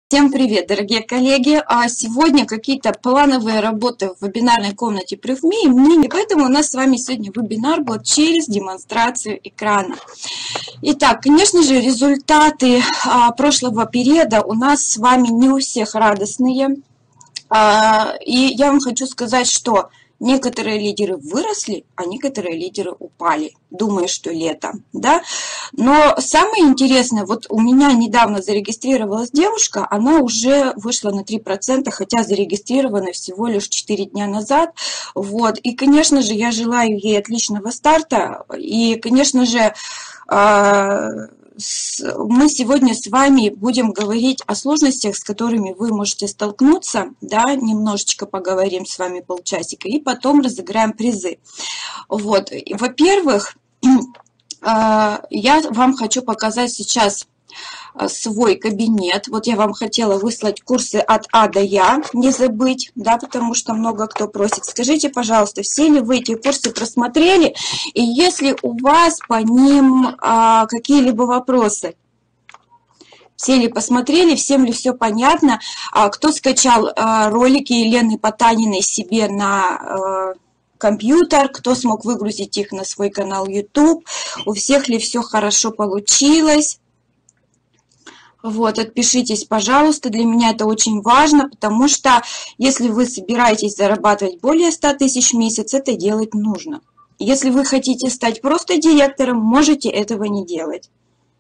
Всем привет, дорогие коллеги! Сегодня какие-то плановые работы в вебинарной комнате Prüf.me и поэтому у нас с вами сегодня вебинар будет через демонстрацию экрана. Итак, конечно же, результаты прошлого периода у нас с вами не у всех радостные. И я вам хочу сказать, что некоторые лидеры выросли, а некоторые лидеры упали. Думаю, что лето, да. Но самое интересное, вот у меня недавно зарегистрировалась девушка, она уже вышла на 3%, хотя зарегистрирована всего лишь 4 дня назад. Вот. И, конечно же, я желаю ей отличного старта. И, конечно же, мы сегодня с вами будем говорить о сложностях, с которыми вы можете столкнуться, да, немножечко поговорим с вами полчасика, и потом разыграем призы. Вот, во-первых, я вам хочу показать сейчас свой кабинет. Вот я вам хотела выслать курсы от А до Я, не забыть, да, потому что много кто просит. Скажите, пожалуйста, все ли вы эти курсы просмотрели, и если у вас по ним какие-либо вопросы? Все ли посмотрели, всем ли все понятно? Кто скачал ролики Елены Потаниной себе на компьютер, кто смог выгрузить их на свой канал YouTube? У всех ли все хорошо получилось? Вот, отпишитесь, пожалуйста, для меня это очень важно, потому что если вы собираетесь зарабатывать более 100 тысяч в месяц, это делать нужно. Если вы хотите стать просто директором, можете этого не делать.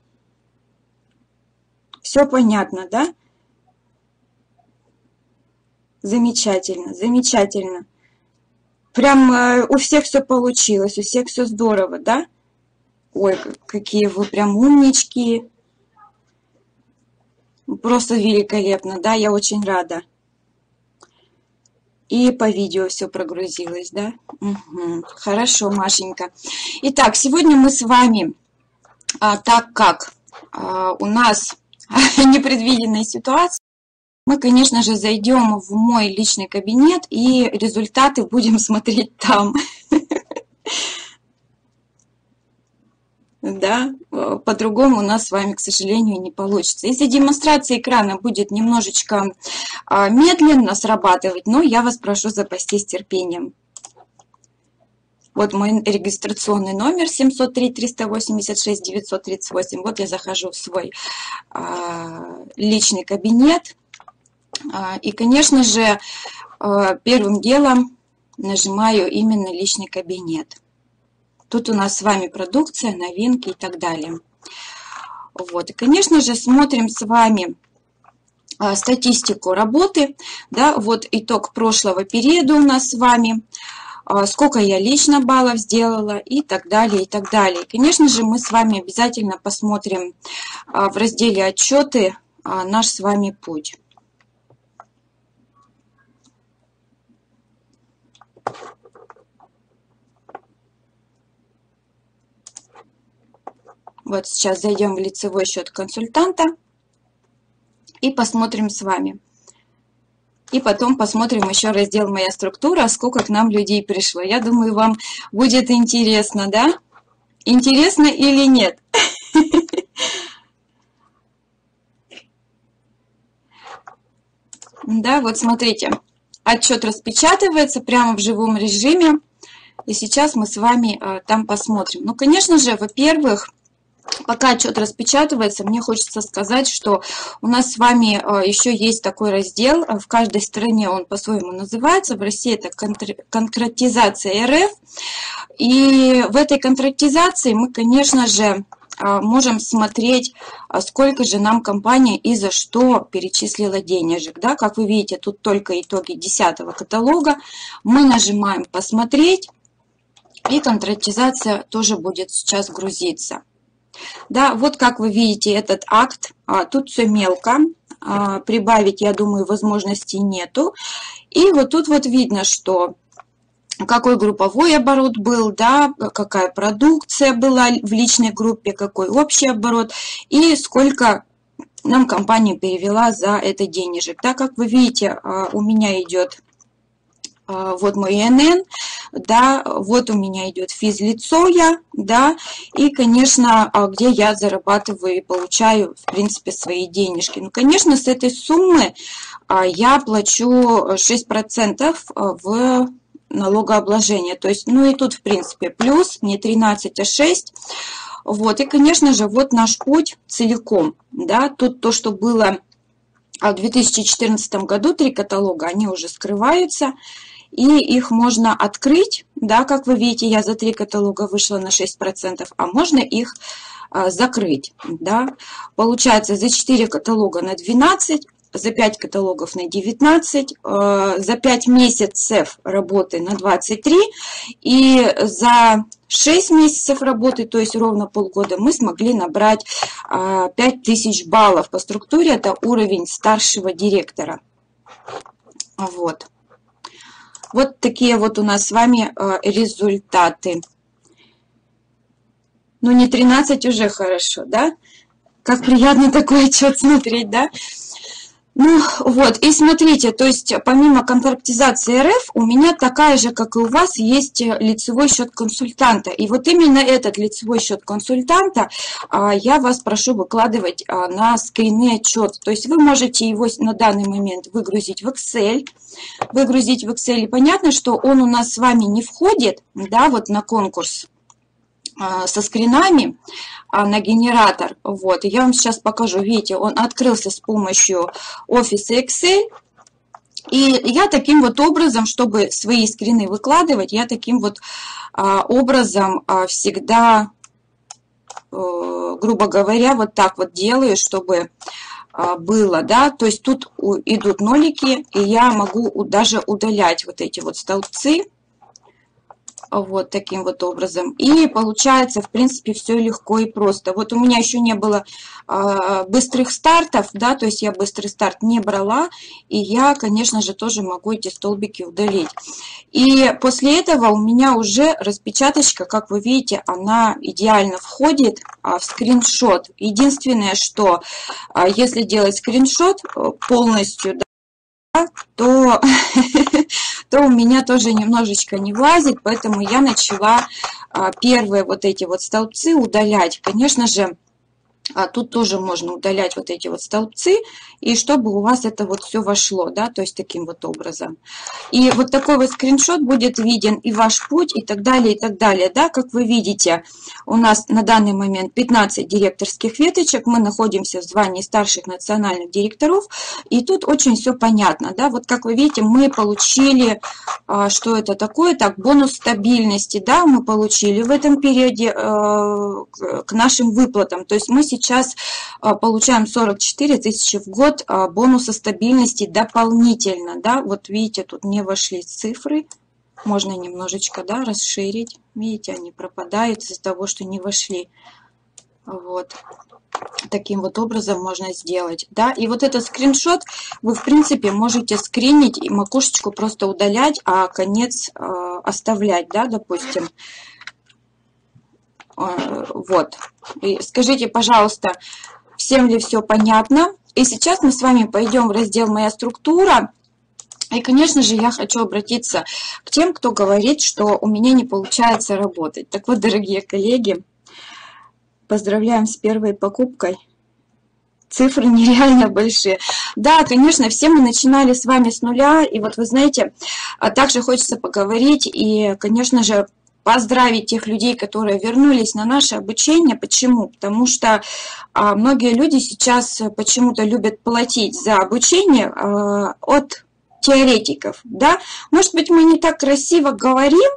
Все понятно, да? Замечательно, замечательно. Прям у всех все получилось, у всех все здорово, да? Ой, какие вы прям умнички. Просто великолепно, да, я очень рада. И по видео все прогрузилось, да? Угу. Хорошо, Машенька. Итак, сегодня мы с вами, так как у нас непредвиденная ситуация, мы, конечно же, зайдем в мой личный кабинет и результаты будем смотреть там. Да, по-другому у нас с вами, к сожалению, не получится. Если демонстрация экрана будет немножечко медленно срабатывать, но я вас прошу запастись терпением. Вот мой регистрационный номер 703-386-938. Вот я захожу в свой личный кабинет. И, конечно же, первым делом нажимаю именно личный кабинет. Тут у нас с вами продукция, новинки и так далее. Вот. И, конечно же, смотрим с вами статистику работы. Да, вот итог прошлого периода у нас с вами. Сколько я лично баллов сделала и так далее, и так далее. Конечно же, мы с вами обязательно посмотрим в разделе «Отчеты» наш с вами путь. Вот сейчас зайдем в лицевой счет консультанта и посмотрим с вами. И потом посмотрим еще раздел «Моя структура», сколько к нам людей пришло. Я думаю, вам будет интересно, да? Интересно или нет? Да, вот смотрите, отчет распечатывается прямо в живом режиме. И сейчас мы с вами там посмотрим. Ну, конечно же, во-первых, пока отчет распечатывается, мне хочется сказать, что у нас с вами еще есть такой раздел, в каждой стране он по-своему называется, в России это конкретизация РФ, и в этой конкретизации мы, конечно же, можем смотреть, сколько же нам компания и за что перечислила денежек. Да? Как вы видите, тут только итоги 10-го каталога, мы нажимаем «Посмотреть», и конкретизация тоже будет сейчас грузиться. Да, вот как вы видите этот акт, тут все мелко, прибавить, я думаю, возможностей нету. И вот тут вот видно, что какой групповой оборот был, да, какая продукция была в личной группе, какой общий оборот и сколько нам компания перевела за это денежек. Да, как вы видите, у меня идет вот мой ИНН, да, вот у меня идет физлицо я, да, и, конечно, где я зарабатываю и получаю, в принципе, свои денежки. Ну, конечно, с этой суммы я плачу 6% в налогообложение, то есть, ну и тут, в принципе, плюс, не 13, а 6. Вот, и, конечно же, вот наш путь целиком, да, тут то, что было в 2014 году, 3 каталога, они уже скрываются, и их можно открыть, да, как вы видите, я за 3 каталога вышла на 6%, а можно их закрыть, да, получается за 4 каталога на 12, за 5 каталогов на 19, за 5 месяцев работы на 23, и за 6 месяцев работы, то есть ровно полгода, мы смогли набрать 5000 баллов по структуре, это уровень старшего директора. Вот. Вот такие вот у нас с вами результаты. Ну, не 13 уже хорошо, да? Как приятно такой отчет смотреть, да? Ну, вот, и смотрите, то есть помимо контрактизации РФ, у меня такая же, как и у вас, есть лицевой счет консультанта. И вот именно этот лицевой счет консультанта я вас прошу выкладывать на скрины отчет. То есть вы можете его на данный момент выгрузить в Excel. И понятно, что он у нас с вами не входит, да, вот на конкурс со скринами на генератор. Вот, и я вам сейчас покажу. Видите, он открылся с помощью Office Excel. И я таким вот образом, чтобы свои скрины выкладывать, я таким вот образом всегда, грубо говоря, вот так вот делаю, чтобы было, да, то есть тут идут нолики, и я могу даже удалять вот эти вот столбцы. Вот таким вот образом. И получается, в принципе, все легко и просто. Вот у меня еще не было быстрых стартов, да, то есть я быстрый старт не брала, и я, конечно же, тоже могу эти столбики удалить. И после этого у меня уже распечаточка, как вы видите, она идеально входит в скриншот. Единственное, что если делать скриншот полностью, то у меня тоже немножечко не влазит, поэтому я начала первые вот эти вот столбцы удалять. Конечно же, тут тоже можно удалять вот эти вот столбцы, и чтобы у вас это вот все вошло, да, то есть таким вот образом. И вот такой вот скриншот будет виден и ваш путь, и так далее, да, как вы видите, у нас на данный момент 15 директорских веточек, мы находимся в звании старших национальных директоров, и тут очень все понятно, да, вот как вы видите, мы получили, что это такое, так, бонус стабильности, да, мы получили в этом периоде к нашим выплатам, то есть мы сейчас получаем 44 тысячи в год бонуса стабильности дополнительно, да, вот видите, тут не вошли цифры, можно немножечко, да, расширить, видите, они пропадают из-за того, что не вошли, вот, таким вот образом можно сделать, да, и вот этот скриншот вы, в принципе, можете скринить и макушечку просто удалять, а конец оставлять, да, допустим. Вот. И скажите, пожалуйста, всем ли все понятно? И сейчас мы с вами пойдем в раздел «Моя структура». И, конечно же, я хочу обратиться к тем, кто говорит, что у меня не получается работать. Так вот, дорогие коллеги, поздравляем с первой покупкой. Цифры нереально большие. Да, конечно, все мы начинали с вами с нуля. И вот вы знаете, также хочется поговорить и, конечно же, поздравить тех людей, которые вернулись на наше обучение. Почему? Потому что многие люди сейчас почему-то любят платить за обучение от теоретиков. Да? Может быть, мы не так красиво говорим,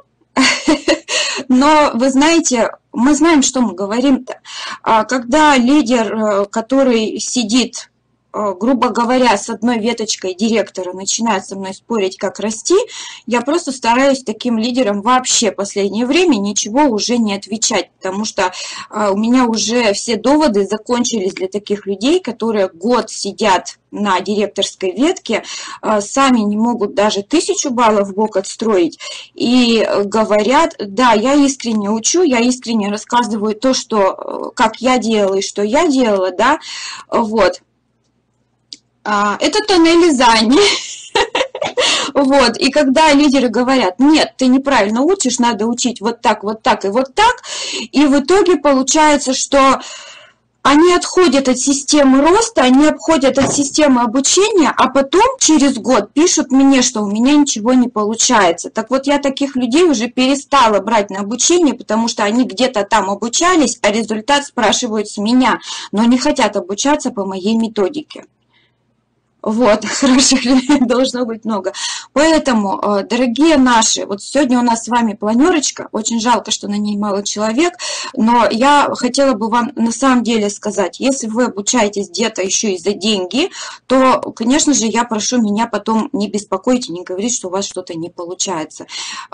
но вы знаете, мы знаем, что мы говорим-то. Когда лидер, который сидит, грубо говоря, с одной веточкой директора начинает со мной спорить, как расти, я просто стараюсь таким лидерам вообще в последнее время ничего уже не отвечать, потому что у меня уже все доводы закончились для таких людей, которые год сидят на директорской ветке, сами не могут даже 1000 баллов в бок отстроить, и говорят, да, я искренне учу, я искренне рассказываю то, что, как я делала и что я делала, да, вот. Это тоннелизание. Вот, и когда лидеры говорят, нет, ты неправильно учишь, надо учить вот так и вот так, и в итоге получается, что они отходят от системы роста, они обходят от системы обучения, а потом через год пишут мне, что у меня ничего не получается. Так вот, я таких людей уже перестала брать на обучение, потому что они где-то там обучались, а результат спрашивают с меня, но не хотят обучаться по моей методике. Вот, хороших людей должно быть много. Поэтому, дорогие наши, вот сегодня у нас с вами планерочка, очень жалко, что на ней мало человек, но я хотела бы вам на самом деле сказать, если вы обучаетесь где-то еще и за деньги, то, конечно же, я прошу меня потом не беспокоить и не говорить, что у вас что-то не получается.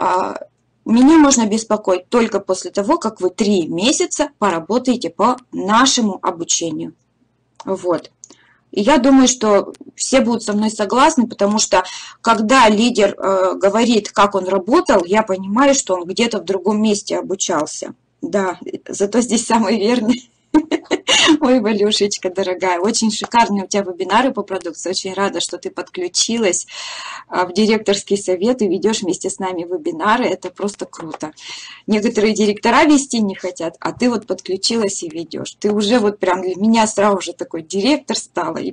Меня можно беспокоить только после того, как вы 3 месяца поработаете по нашему обучению. Вот. И я думаю, что все будут со мной согласны, потому что когда лидер говорит, как он работал, я понимаю, что он где-то в другом месте обучался. Да, зато здесь самый верный. Ой, Валюшечка, дорогая, очень шикарные у тебя вебинары по продукции. Очень рада, что ты подключилась в директорский совет и ведешь вместе с нами вебинары. Это просто круто. Некоторые директора вести не хотят, а ты вот подключилась и ведешь. Ты уже вот прям для меня сразу же такой директор стала. И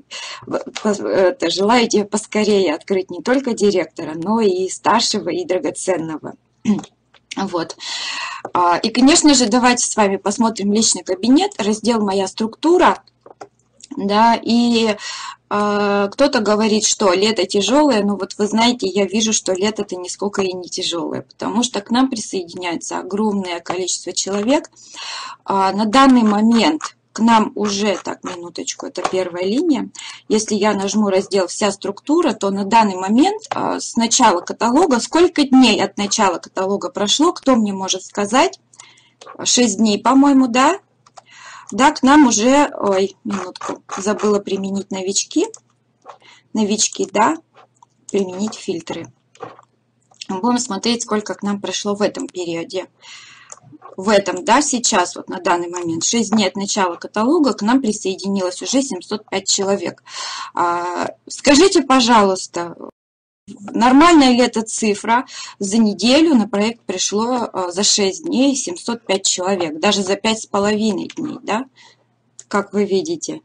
желаю тебе поскорее открыть не только директора, но и старшего, и драгоценного. Вот. И, конечно же, давайте с вами посмотрим личный кабинет, раздел «Моя структура». Да, и кто-то говорит, что лето тяжелое, но вот вы знаете, я вижу, что лето-то нисколько и не тяжелое, потому что к нам присоединяется огромное количество человек. На данный момент к нам уже, так, минуточку, это первая линия. Если я нажму раздел «Вся структура», то на данный момент с начала каталога, сколько дней от начала каталога прошло, кто мне может сказать? 6 дней, по-моему, да? Да, к нам уже, ой, минутку, забыла применить новички. Новички, да, применить фильтры. Будем смотреть, сколько к нам прошло в этом периоде. В этом, да, сейчас, вот на данный момент, 6 дней от начала каталога к нам присоединилось уже 705 человек. Скажите, пожалуйста, нормальная ли эта цифра? За неделю на проект пришло за 6 дней 705 человек, даже за 5,5 дней, да? Как вы видите.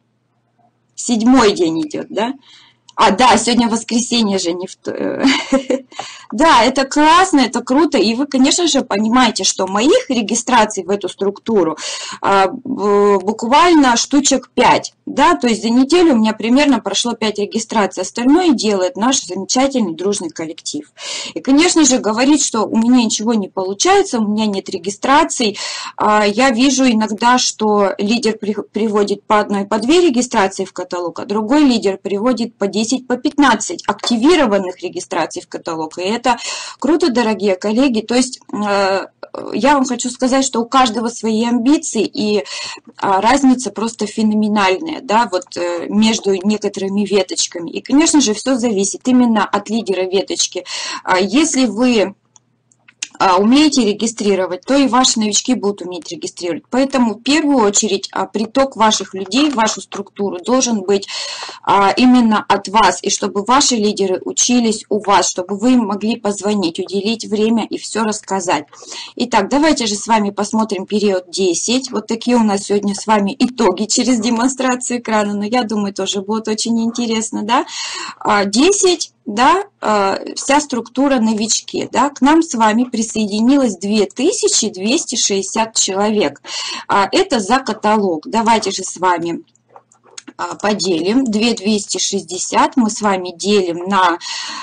7-й день идет, да? Да, сегодня воскресенье же не в... Да, это классно, это круто, и вы, конечно же, понимаете, что моих регистраций в эту структуру буквально штучек 5, да, то есть за неделю у меня примерно прошло 5 регистраций, остальное делает наш замечательный дружный коллектив. И, конечно же, говорить, что у меня ничего не получается, у меня нет регистраций, я вижу иногда, что лидер приводит по 1, по 2 регистрации в каталог, а другой лидер приводит по 10, по 15 активированных регистраций в каталог, и это круто, дорогие коллеги. То есть я вам хочу сказать, что у каждого свои амбиции, и разница просто феноменальная, да, вот между некоторыми веточками. И, конечно же, все зависит именно от лидера веточки. Если вы умеете регистрировать, то и ваши новички будут уметь регистрировать. Поэтому в первую очередь приток ваших людей в вашу структуру должен быть именно от вас, и чтобы ваши лидеры учились у вас, чтобы вы им могли позвонить, уделить время и все рассказать. Итак, давайте же с вами посмотрим период 10. Вот такие у нас сегодня с вами итоги через демонстрацию экрана, но я думаю, тоже будет очень интересно, да? 10. Да, вся структура новички, да, к нам с вами присоединилось 2260 человек. Это за каталог. Давайте же с вами поделим. 2260 мы с вами делим на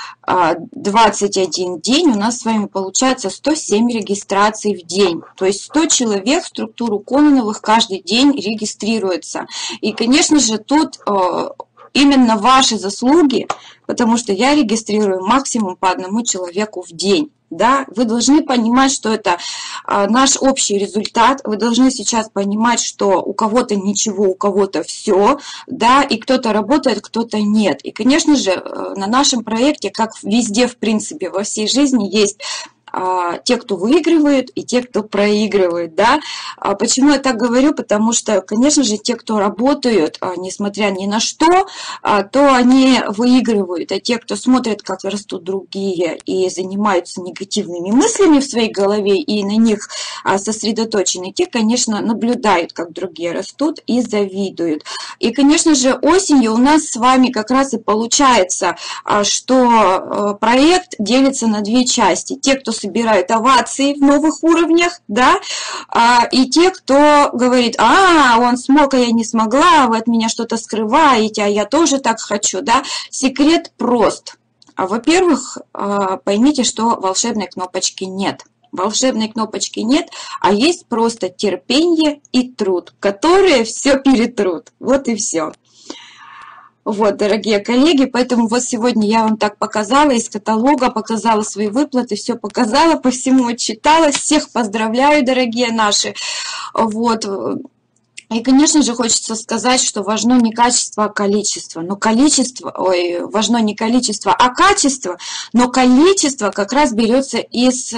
21 день. У нас с вами получается 107 регистраций в день. То есть 100 человек в структуру Кононовых каждый день регистрируется. И, конечно же, тут именно ваши заслуги, потому что я регистрирую максимум по 1 человеку в день. Да? Вы должны понимать, что это наш общий результат. Вы должны сейчас понимать, что у кого-то ничего, у кого-то все, да, и кто-то работает, кто-то нет. И, конечно же, на нашем проекте, как везде, в принципе, во всей жизни, есть те, кто выигрывают, и те, кто проигрывают, да. Почему я так говорю? Потому что, конечно же, те, кто работают, несмотря ни на что, то они выигрывают, а те, кто смотрят, как растут другие и занимаются негативными мыслями в своей голове и на них сосредоточены, те, конечно, наблюдают, как другие растут и завидуют. И, конечно же, осенью у нас с вами как раз и получается, что проект делится на две части. Те, кто собирают овации в новых уровнях, да, и те, кто говорит, он смог, а я не смогла, вы от меня что-то скрываете, а я тоже так хочу, да. Секрет прост. Во-первых, поймите, что волшебной кнопочки нет. Волшебной кнопочки нет, а есть просто терпение и труд, которые все перетрут. Вот и все. Вот, дорогие коллеги, поэтому вот сегодня я вам так показала из каталога, показала свои выплаты, все показала, по всему отчиталась. Всех поздравляю, дорогие наши. Вот. И, конечно же, хочется сказать, что важно не качество, а количество. Но количество, важно не количество, а качество, но количество как раз берется из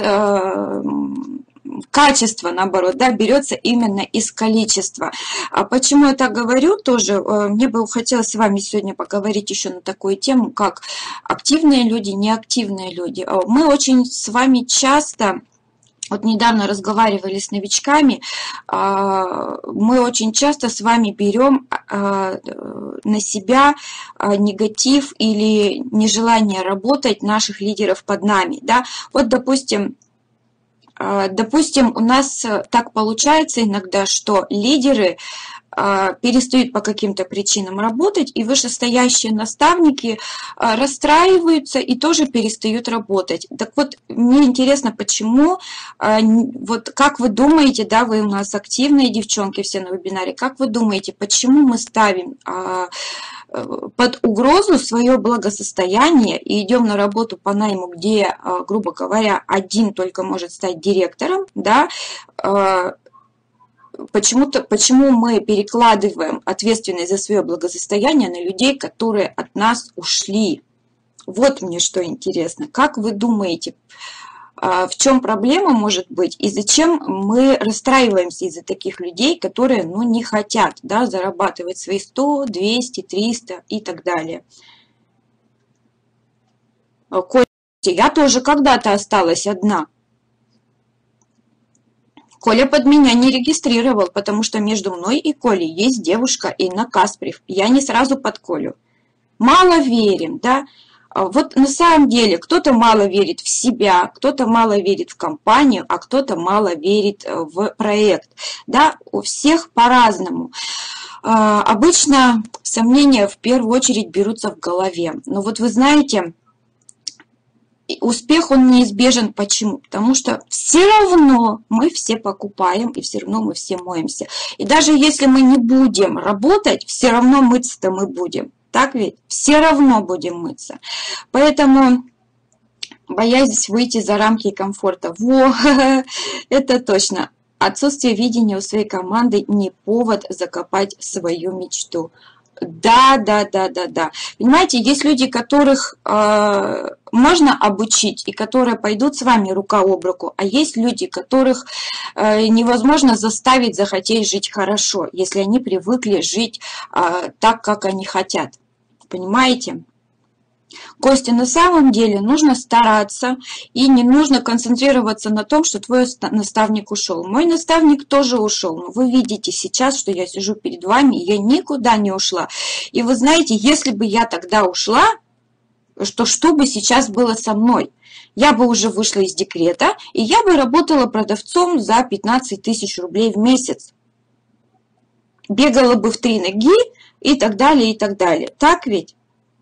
качества, наоборот, да, берется именно из количества. А почему я так говорю тоже? Мне бы хотелось с вами сегодня поговорить еще на такую тему, как активные люди, неактивные люди. Мы очень с вами часто... Вот недавно разговаривали с новичками, мы очень часто с вами берем на себя негатив или нежелание работать наших лидеров под нами. Да? Вот, допустим, у нас так получается иногда, что лидеры перестают по каким-то причинам работать, и вышестоящие наставники расстраиваются и тоже перестают работать. Так вот, мне интересно, почему, вот как вы думаете, да, вы у нас активные девчонки все на вебинаре, как вы думаете, почему мы ставим под угрозу свое благосостояние и идем на работу по найму, где, грубо говоря, один только может стать директором, да, почему мы перекладываем ответственность за свое благосостояние на людей, которые от нас ушли? Вот мне что интересно. Как вы думаете, в чем проблема может быть и зачем мы расстраиваемся из-за таких людей, которые не хотят, да, зарабатывать свои 100, 200, 300 и так далее? Костя, я тоже когда-то осталась одна. Коля под меня не регистрировал, потому что между мной и Колей есть девушка Инна Каспрев. Я не сразу под Колю. Мало верим, да? Вот на самом деле кто-то мало верит в себя, кто-то мало верит в компанию, а кто-то мало верит в проект. Да? У всех по-разному. Обычно сомнения в первую очередь берутся в голове. Но вот вы знаете... Успех, он неизбежен. Почему? Потому что все равно мы все покупаем, и все равно мы все моемся. И даже если мы не будем работать, все равно мыться-то мы будем. Так ведь? Все равно будем мыться. Поэтому, боясь выйти за рамки комфорта, это точно. Отсутствие видения у своей команды не повод закопать свою мечту. Да. Понимаете, есть люди, которых можно обучить и которые пойдут с вами рука об руку, а есть люди, которых невозможно заставить захотеть жить хорошо, если они привыкли жить так, как они хотят. Понимаете? Костя, на самом деле нужно стараться и не нужно концентрироваться на том, что твой наставник ушел. Мой наставник тоже ушел, но вы видите сейчас, что я сижу перед вами, и я никуда не ушла. И вы знаете, если бы я тогда ушла, что бы сейчас было со мной? Я бы уже вышла из декрета, и я бы работала продавцом за 15 тысяч рублей в месяц. Бегала бы в 3 ноги и так далее, и так далее. Так ведь?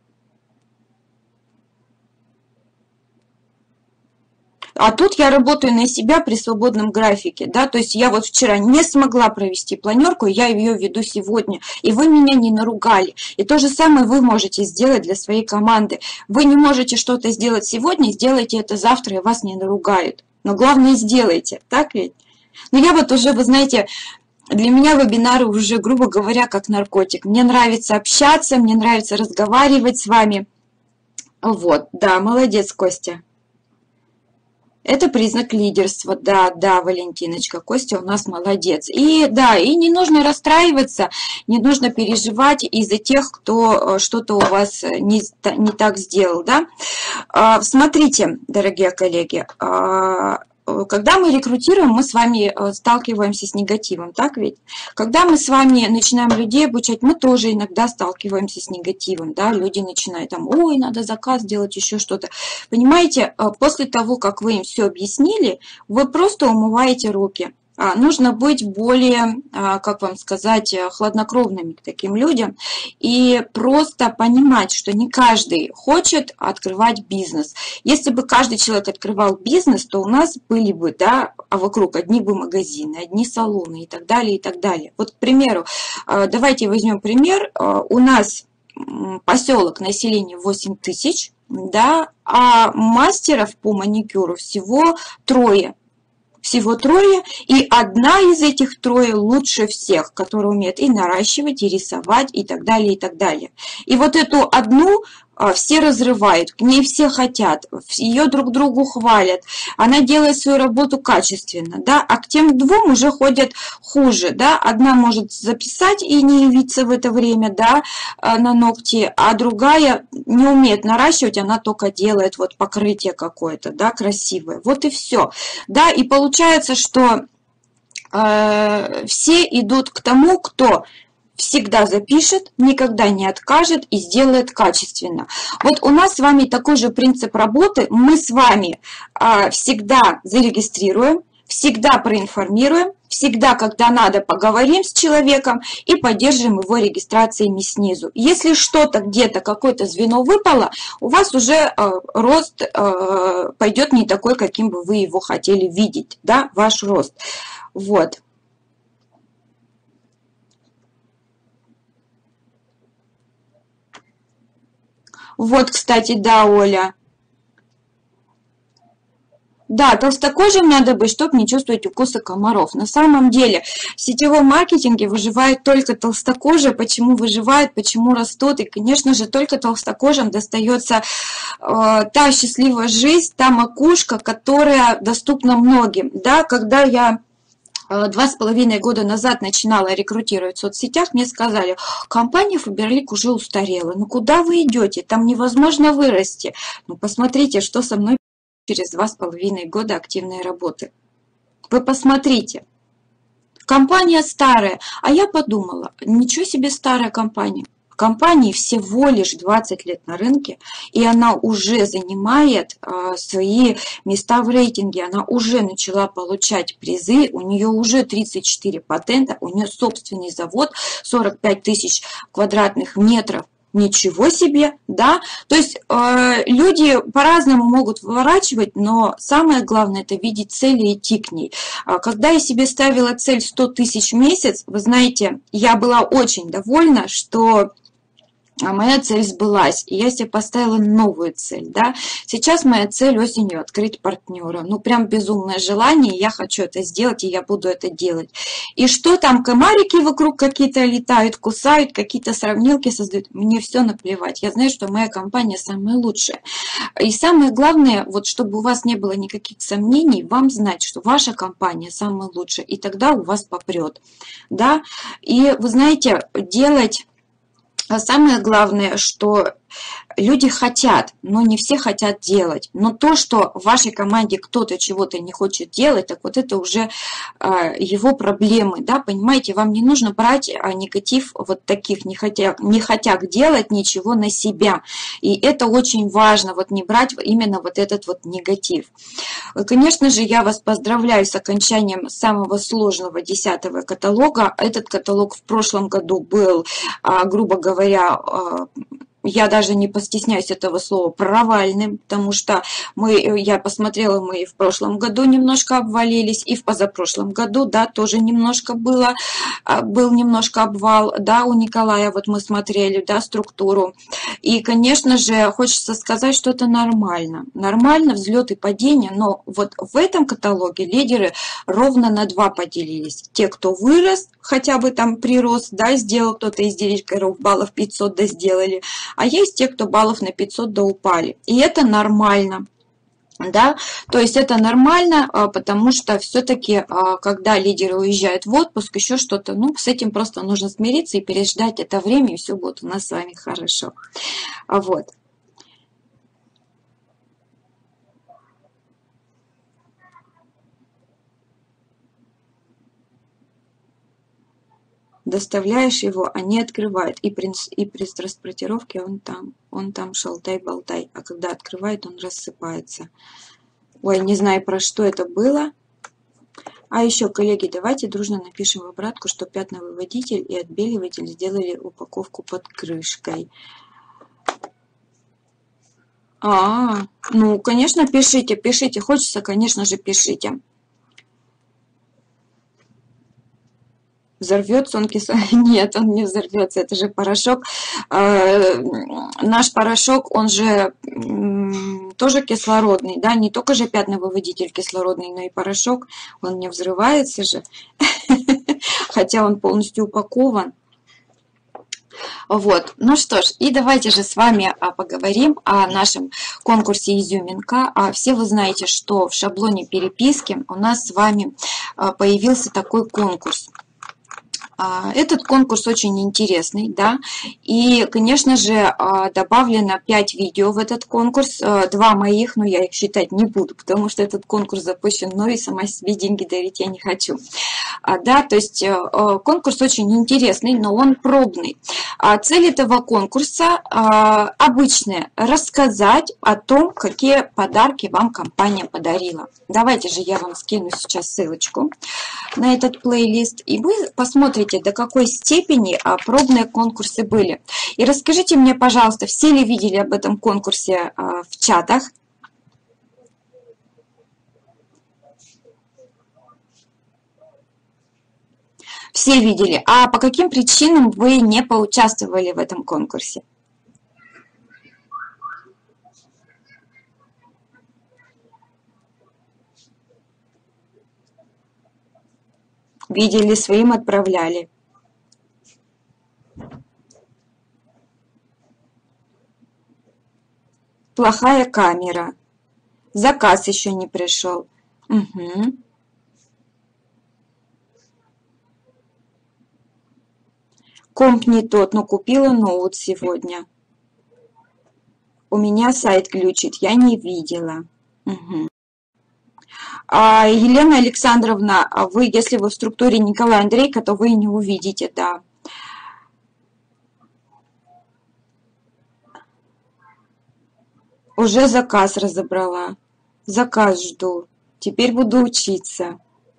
А тут я работаю на себя при свободном графике, да, то есть я вот вчера не смогла провести планерку, я ее веду сегодня, и вы меня не наругали. И то же самое вы можете сделать для своей команды. Вы не можете что-то сделать сегодня, сделайте это завтра, и вас не наругают. Но главное, сделайте, так ведь? Но я вот уже, вы знаете, для меня вебинары уже, грубо говоря, как наркотик. Мне нравится общаться, мне нравится разговаривать с вами. Вот, да, молодец, Костя. Это признак лидерства, да, да, Валентиночка, Костя у нас молодец. И да, и не нужно расстраиваться, не нужно переживать из-за тех, кто что-то у вас не так сделал, да. Смотрите, дорогие коллеги, когда мы рекрутируем, мы с вами сталкиваемся с негативом, так ведь? Когда мы с вами начинаем людей обучать, мы тоже иногда сталкиваемся с негативом, да, люди начинают там, ой, надо заказ делать, еще что-то. Понимаете, после того, как вы им все объяснили, вы просто умываете руки. Нужно быть более, как вам сказать, хладнокровными к таким людям и просто понимать, что не каждый хочет открывать бизнес. Если бы каждый человек открывал бизнес, то у нас были бы, да, вокруг одни бы магазины, одни салоны и так далее, и так далее. Вот, к примеру, давайте возьмем пример. У нас поселок, население 8 тысяч, да, а мастеров по маникюру всего 3. Всего 3, и одна из этих 3 лучше всех, которая умеет и наращивать, и рисовать, и так далее, и так далее. И вот эту одну все разрывают, к ней все хотят, ее друг другу хвалят, она делает свою работу качественно, да, а к тем 2 уже ходят хуже, да, одна может записать и не явиться в это время, да, на ногти, а другая не умеет наращивать, она только делает вот покрытие какое-то, да, красивое, вот и все, да, и получается, что все идут к тому, кто всегда запишет, никогда не откажет и сделает качественно. Вот у нас с вами такой же принцип работы. Мы с вами всегда зарегистрируем, всегда проинформируем, всегда, когда надо, поговорим с человеком и поддержим его регистрациями снизу. Если что-то где-то, какое-то звено выпало, у вас уже рост пойдет не такой, каким бы вы его хотели видеть, да, ваш рост. Вот. Вот, кстати, да, Оля. Да, толстокожим надо быть, чтобы не чувствовать укуса комаров. На самом деле в сетевом маркетинге выживают только толстокожие. Почему выживают, почему растут? И, конечно же, только толстокожим достается та счастливая жизнь, та макушка, которая доступна многим. Да, когда я 2,5 года назад начинала рекрутировать в соцсетях, мне сказали, компания Фаберлик уже устарела. Ну куда вы идете? Там невозможно вырасти. Ну посмотрите, что со мной через 2,5 года активной работы. Вы посмотрите. Компания старая. А я подумала, ничего себе старая компания. Компании всего лишь 20 лет на рынке, и она уже занимает свои места в рейтинге, она уже начала получать призы, у нее уже 34 патента, у нее собственный завод, 45 тысяч квадратных метров. Ничего себе, да? То есть люди по-разному могут выворачивать, но самое главное это видеть цель и идти к ней. Когда я себе ставила цель 100 тысяч в месяц, вы знаете, я была очень довольна, что моя цель сбылась, и я себе поставила новую цель, да. Сейчас моя цель осенью открыть партнера. Ну, прям безумное желание, я хочу это сделать, и я буду это делать. И что там, комарики вокруг какие-то летают, кусают, какие-то сравнилки создают, мне все наплевать. Я знаю, что моя компания самая лучшая. И самое главное, вот чтобы у вас не было никаких сомнений, вам знать, что ваша компания самая лучшая, и тогда у вас попрет, да. И вы знаете, делать... А самое главное, что люди хотят, но не все хотят делать. Но то, что в вашей команде кто-то чего-то не хочет делать, так вот это уже его проблемы, да, понимаете, вам не нужно брать негатив вот таких, не хотят делать ничего на себя. И это очень важно, вот не брать именно вот этот вот негатив. Конечно же, я вас поздравляю с окончанием самого сложного 10-го каталога. Этот каталог в прошлом году был, грубо говоря, я даже не постесняюсь этого слова, провальным, потому что я посмотрела, мы и в прошлом году немножко обвалились, и в позапрошлом году, да, тоже немножко был немножко обвал, да, у Николая, вот мы смотрели, да, структуру. И, конечно же, хочется сказать, что это нормально. Нормально, взлет и падение, но вот в этом каталоге лидеры ровно на 2 поделились. Те, кто вырос, хотя бы там прирост, да, сделал кто-то из директоров баллов 500, да, сделали, а есть те, кто баллов на 500 да упали. И это нормально. Да, то есть это нормально, потому что все-таки, когда лидеры уезжают в отпуск, еще что-то, ну, с этим просто нужно смириться и переждать это время, и все будет у нас с вами хорошо. Вот. Доставляешь его, они открывают, и при транспортировке он там шалтай-болтай, а когда открывает, он рассыпается. Ой, не знаю, про что это было. А еще, коллеги, давайте дружно напишем в обратку, что пятновыводитель и отбеливатель сделали упаковку под крышкой. Ну, конечно, пишите, пишите. Хочется, конечно же, пишите. Взорвется он Нет, он не взорвется, это же порошок. Наш порошок, он же тоже кислородный, да, не только же пятновыводитель кислородный, но и порошок, он не взрывается же, хотя он полностью упакован. Вот, ну что ж, и давайте же с вами поговорим о нашем конкурсе «Изюминка». Все вы знаете, что в шаблоне переписки у нас с вами появился такой конкурс. Этот конкурс очень интересный, да, и, конечно же, добавлено 5 видео в этот конкурс, 2 моих, но я их считать не буду, потому что этот конкурс запущен мной, и сама себе деньги дарить я не хочу. Да, то есть конкурс очень интересный, но он пробный. Цель этого конкурса обычная – рассказать о том, какие подарки вам компания подарила. Давайте же я вам скину сейчас ссылочку на этот плейлист, и вы посмотрите, до какой степени пробные конкурсы были. И расскажите мне, пожалуйста, все ли видели об этом конкурсе в чатах? Все видели. А по каким причинам вы не поучаствовали в этом конкурсе? Видели, своим отправляли. Плохая камера. Заказ еще не пришел. Угу. Комп не тот, но купила ноут сегодня. У меня сайт глючит, я не видела. Угу. Елена Александровна, вы, если вы в структуре Николай Андрейко, то вы не увидите, да. Уже заказ разобрала. Заказ жду. Теперь буду учиться.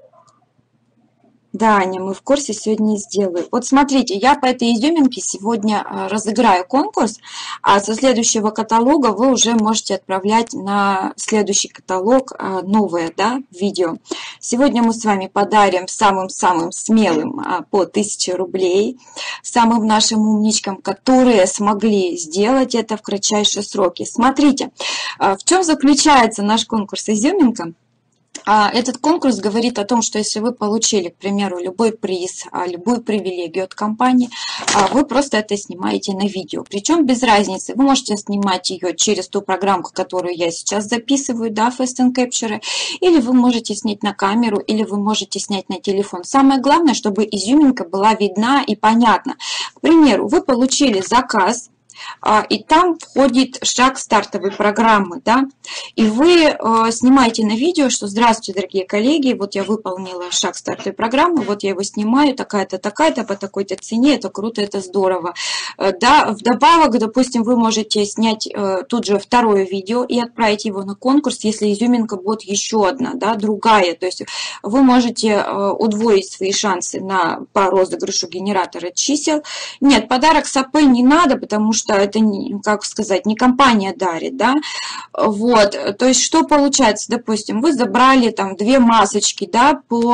Да, Аня, мы в курсе, сегодня сделаю. Вот смотрите, я по этой изюминке сегодня разыграю конкурс, а со следующего каталога вы уже можете отправлять на следующий каталог новое, да, видео. Сегодня мы с вами подарим самым-самым смелым по 1000 рублей, самым нашим умничкам, которые смогли сделать это в кратчайшие сроки. Смотрите, в чем заключается наш конкурс «Изюминка». Этот конкурс говорит о том, что если вы получили, к примеру, любой приз, любую привилегию от компании, вы просто это снимаете на видео. Причем без разницы, вы можете снимать ее через ту программку, которую я сейчас записываю, да, Fast and Capture, или вы можете снять на камеру, или вы можете снять на телефон. Самое главное, чтобы изюминка была видна и понятна. К примеру, вы получили заказ, и там входит шаг стартовой программы, да, и вы снимаете на видео, что здравствуйте, дорогие коллеги, вот я выполнила шаг стартовой программы, вот я его снимаю, такая-то, такая-то, по такой-то цене, это круто, это здорово. Да, вдобавок, допустим, вы можете снять тут же второе видео и отправить его на конкурс, если изюминка будет еще одна, да, другая, то есть вы можете удвоить свои шансы по розыгрышу генератора чисел. Нет, подарок с АП не надо, потому что это, как сказать, не компания дарит, да, вот, то есть что получается, допустим, вы забрали там 2 масочки, да, по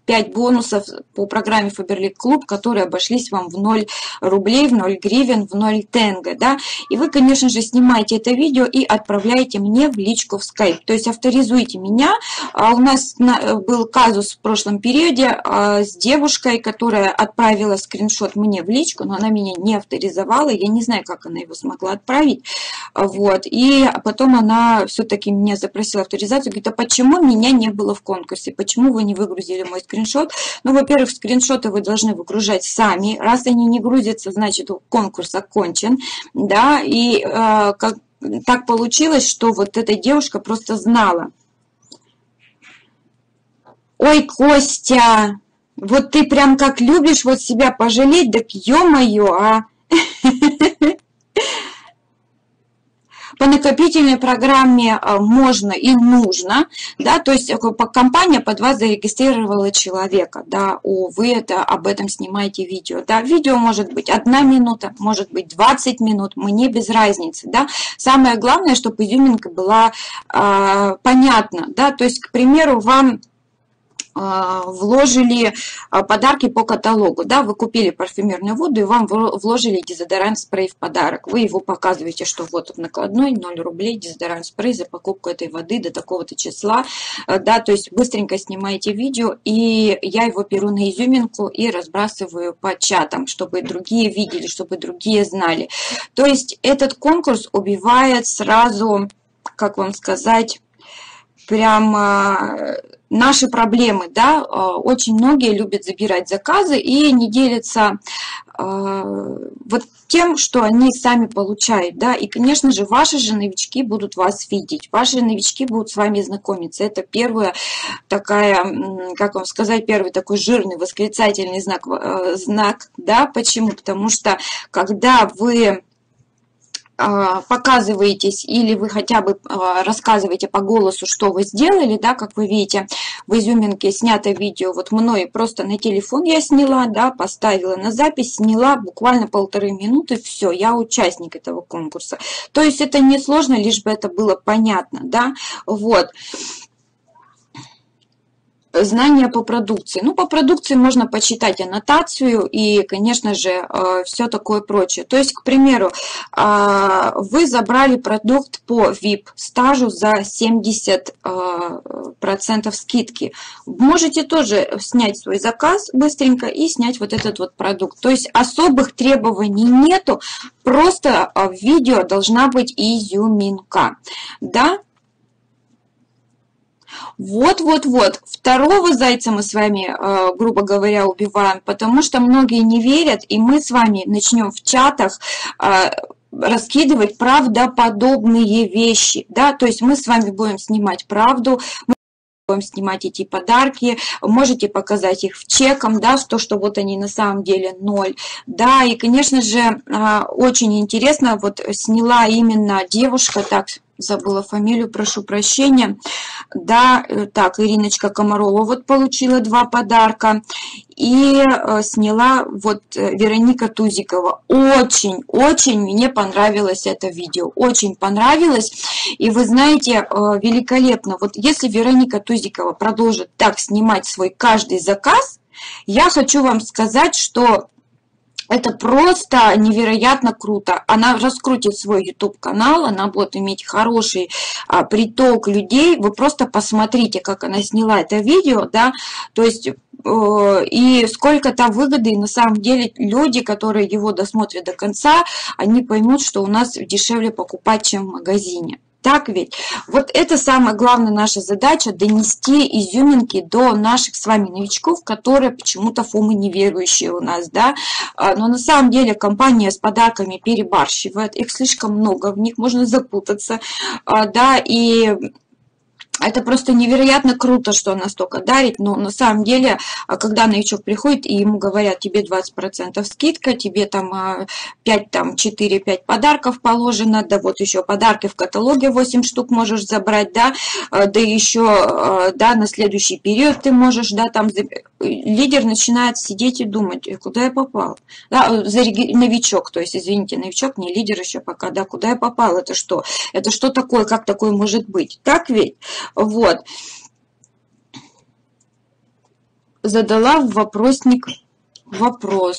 5 бонусов по программе Faberlic Club, которые обошлись вам в 0 рублей, в 0 гривен, в 0 тенге, да, и вы, конечно же, снимаете это видео и отправляете мне в личку в Skype, то есть авторизуйте меня. У нас был казус в прошлом периоде с девушкой, которая отправила скриншот мне в личку, но она меня не авторизовала, я не знаю, как она его смогла отправить, вот, и потом она все-таки меня запросила авторизацию, говорит, а почему меня не было в конкурсе, почему вы не выгрузили мой скриншот? Ну, во-первых, скриншоты вы должны выгружать сами. Раз они не грузятся, значит, конкурс окончен. Да, и так получилось, что вот эта девушка просто знала. Ой, Костя, вот ты прям как любишь вот себя пожалеть, так ё-моё, а! По накопительной программе можно и нужно, да, то есть компания под вас зарегистрировала человека, да, вы об этом снимаете видео, да, видео может быть 1 минута, может быть 20 минут, мне без разницы, да, самое главное, чтобы изюминка была понятна, да, то есть, к примеру, вам вложили подарки по каталогу, да, вы купили парфюмерную воду и вам вложили дезодорант спрей в подарок, вы его показываете, что вот в накладной 0 рублей дезодорант спрей за покупку этой воды до такого-то числа, да, то есть быстренько снимаете видео, и я его беру на изюминку и разбрасываю по чатам, чтобы другие видели, чтобы другие знали, то есть этот конкурс убивает сразу, как вам сказать, прямо наши проблемы, да, очень многие любят забирать заказы и не делятся вот тем, что они сами получают, да, и, конечно же, ваши же новички будут вас видеть, ваши новички будут с вами знакомиться, это первая такая, как вам сказать, первый такой жирный восклицательный знак, да, почему? Потому что, когда вы показываетесь или вы хотя бы рассказываете по голосу, что вы сделали, да, как вы видите, в изюминке снято видео, вот мной просто на телефон я сняла, да, поставила на запись, сняла буквально 1,5 минуты, все, я участник этого конкурса. То есть это не сложно, лишь бы это было понятно, да, вот. Знания по продукции. Ну, по продукции можно почитать аннотацию и, конечно же, все такое прочее. То есть, к примеру, вы забрали продукт по VIP-стажу за 70% скидки. Можете тоже снять свой заказ быстренько и снять вот этот вот продукт. То есть, особых требований нету, просто в видео должна быть изюминка. Да? Вот. Второго зайца мы с вами, грубо говоря, убиваем, потому что многие не верят, и мы с вами начнем в чатах раскидывать правдоподобные вещи, да, то есть мы с вами будем снимать правду, будем снимать эти подарки, можете показать их в чеком, да, что вот они на самом деле 0, да, и, конечно же, очень интересно, вот сняла именно девушка, так, забыла фамилию, прошу прощения, да, так, Ириночка Комарова вот получила 2 подарка, и сняла вот Вероника Тузикова. Очень мне понравилось это видео, очень понравилось, и вы знаете, великолепно, вот если Вероника Тузикова продолжит так снимать свой каждый заказ, я хочу вам сказать, что это просто невероятно круто. Она раскрутит свой YouTube-канал, она будет иметь хороший приток людей. Вы просто посмотрите, как она сняла это видео, да, то есть и сколько там выгоды, и на самом деле люди, которые его досмотрят до конца, они поймут, что у нас дешевле покупать, чем в магазине. Так ведь? Вот это самая главная наша задача, донести изюминки до наших с вами новичков, которые почему-то фомы неверующие у нас, да. Но на самом деле компания с подарками перебарщивает, их слишком много, в них можно запутаться, да, и это просто невероятно круто, что она столько дарит, но на самом деле, когда новичок приходит и ему говорят, тебе 20% скидка, тебе там 4-5 подарков положено, да вот еще подарки в каталоге 8 штук можешь забрать, да еще, да, на следующий период ты можешь, да, там лидер начинает сидеть и думать, куда я попал, да, новичок, то есть, извините, новичок, не лидер еще пока, да, куда я попал, это что такое, как такое может быть, так ведь? Вот. задала в вопросник вопрос.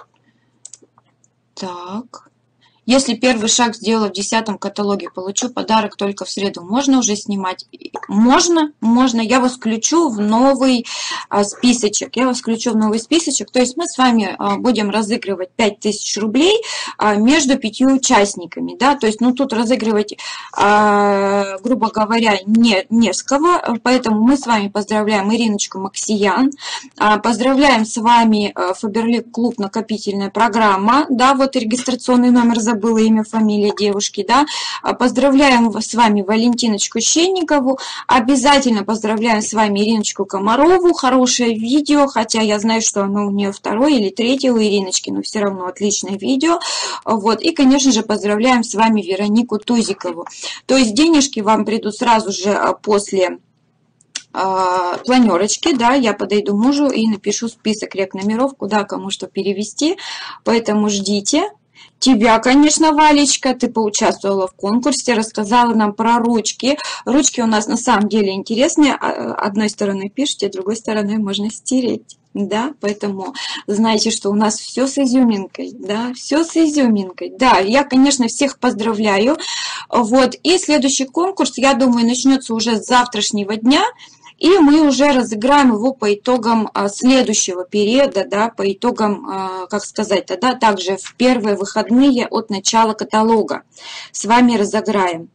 Так. Если первый шаг сделала в 10 каталоге, получу подарок только в среду. Можно уже снимать? Можно. Я вас включу в новый списочек. То есть мы с вами будем разыгрывать 5000 рублей между 5 участниками. Да? То есть, тут разыгрывать, грубо говоря, не с кого. Поэтому мы с вами поздравляем Ириночку Максиян. Поздравляем с вами Фаберлик Клуб накопительная программа. Да, вот регистрационный номер забыл. Было имя, фамилия девушки, да. Поздравляем с вами Валентиночку Щенникову. Обязательно поздравляем с вами Ириночку Комарову. Хорошее видео, хотя я знаю, что оно у нее второе или третье у Ириночки, но все равно отличное видео. Вот. И, конечно же, поздравляем с вами Веронику Тузикову. То есть денежки вам придут сразу же после планерочки, да, я подойду мужу и напишу список рекномеров, куда кому что перевести, поэтому ждите. Тебя, конечно, Валечка, ты поучаствовала в конкурсе, рассказала нам про ручки. Ручки у нас на самом деле интересные. Одной стороной пишите, другой стороной можно стереть. Да, поэтому знаете, что у нас все с изюминкой, да, все с изюминкой. Да, я, конечно, всех поздравляю. Вот, и следующий конкурс, я думаю, начнется уже с завтрашнего дня. И мы уже разыграем его по итогам следующего периода, да, по итогам, как сказать, тогда также в первые выходные от начала каталога с вами разыграем.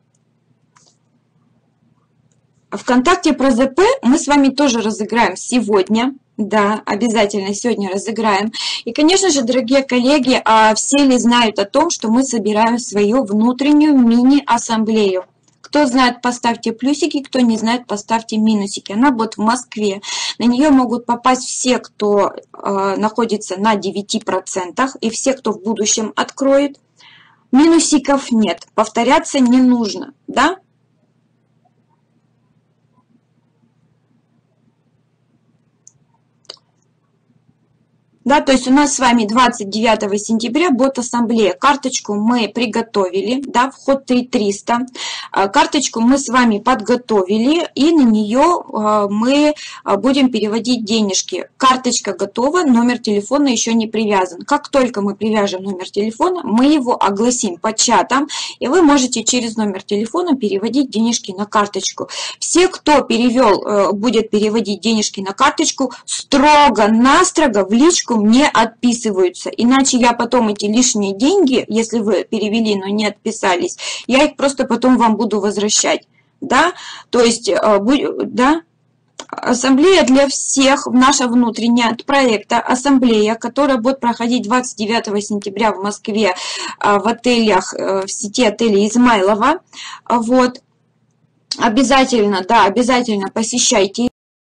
ВКонтакте про ЗП мы с вами тоже разыграем сегодня. Да, обязательно сегодня разыграем. И, конечно же, дорогие коллеги, все ли знают о том, что мы собираем свою внутреннюю мини-ассамблею? Кто знает, поставьте плюсики, кто не знает, поставьте минусики. Она будет в Москве. На нее могут попасть все, кто находится на 9%, и все, кто в будущем откроет. Минусиков нет, повторяться не нужно, да? Да, то есть у нас с вами 29 сентября будет ассамблея. Карточку мы приготовили, да, вход 3300. Карточку мы с вами подготовили, и на нее мы будем переводить денежки. Карточка готова, номер телефона еще не привязан. Как только мы привяжем номер телефона, мы его огласим по чатам, и вы можете через номер телефона переводить денежки на карточку. Все, кто будет переводить денежки на карточку, строго-настрого в личку не отписываются. Иначе я потом эти лишние деньги, если вы перевели, но не отписались, я их просто потом вам буду возвращать. Да? То есть, да, ассамблея для всех, наша внутренняя от проекта ассамблея, которая будет проходить 29 сентября в Москве в отелях, в сети отелей Измайлова. Вот. Обязательно, да, обязательно посещайте.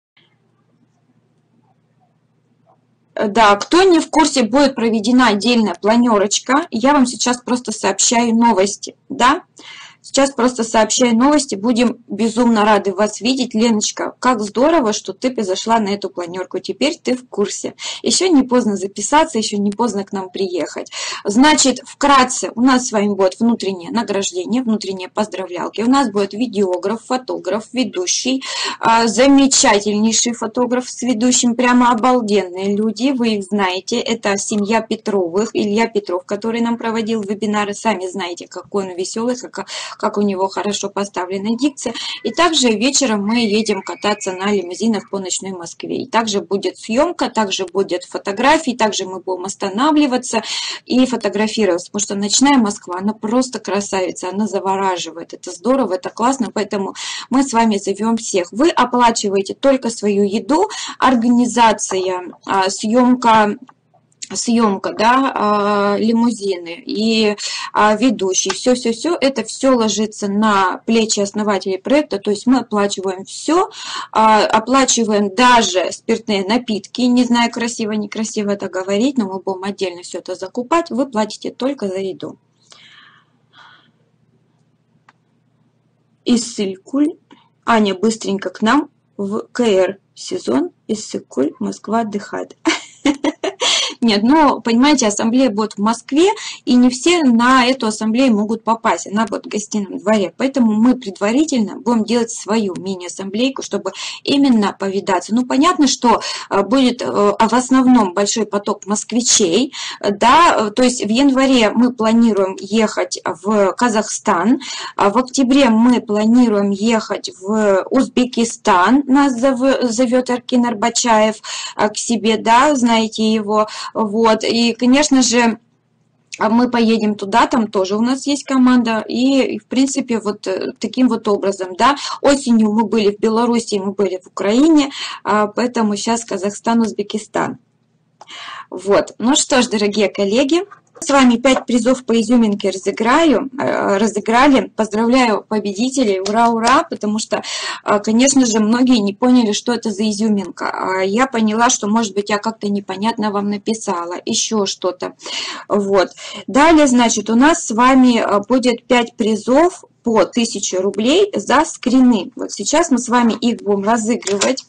Да, кто не в курсе, будет проведена отдельная планерочка. Я вам сейчас просто сообщаю новости, да? Сейчас просто сообщаю новости. Будем безумно рады вас видеть. Леночка, как здорово, что ты зашла на эту планерку. Теперь ты в курсе. Еще не поздно записаться, еще не поздно к нам приехать. Значит, вкратце, у нас с вами будет внутреннее награждение, внутренние поздравлялки. У нас будет видеограф, фотограф, ведущий, замечательнейший фотограф с ведущим, прямо обалденные люди. Вы их знаете. Это семья Петровых, Илья Петров, который нам проводил вебинары. Сами знаете, какой он веселый, как у него хорошо поставлена дикция. И также вечером мы едем кататься на лимузинах по ночной Москве. И также будет съемка, также будет фотографии, также мы будем останавливаться и фотографироваться. Потому что ночная Москва, она просто красавица, она завораживает. Это здорово, это классно, поэтому мы с вами зовем всех. Вы оплачиваете только свою еду, организация, съемка, да, лимузины и ведущий, все, это все ложится на плечи основателей проекта, то есть мы оплачиваем все, оплачиваем даже спиртные напитки, не знаю, красиво, некрасиво это говорить, но мы будем отдельно все это закупать, вы платите только за еду. Иссык-Куль, Аня, быстренько к нам в КР сезон, Иссык-Куль, Москва отдыхает. Нет, но, понимаете, ассамблея будет в Москве, и не все на эту ассамблею могут попасть. Она будет в гостином дворе. Поэтому мы предварительно будем делать свою мини-ассамблейку, чтобы именно повидаться. Ну, понятно, что будет в основном большой поток москвичей, да, то есть в январе мы планируем ехать в Казахстан, в октябре мы планируем ехать в Узбекистан, нас зовет Аркин Арбачаев к себе, да, знаете его, вот, и, конечно же, мы поедем туда, там тоже у нас есть команда, и в принципе, вот таким вот образом, да, осенью мы были в Беларуси, мы были в Украине, поэтому сейчас Казахстан, Узбекистан. Вот, ну что ж, дорогие коллеги, с вами 5 призов по изюминке разыграли. Поздравляю победителей, ура, ура, потому что, конечно же, многие не поняли, что это за изюминка. Я поняла, что, может быть, я как-то непонятно вам написала, еще что-то. Вот. Далее, значит, у нас с вами будет 5 призов по 1000 рублей за скрины. Вот сейчас мы с вами их будем разыгрывать.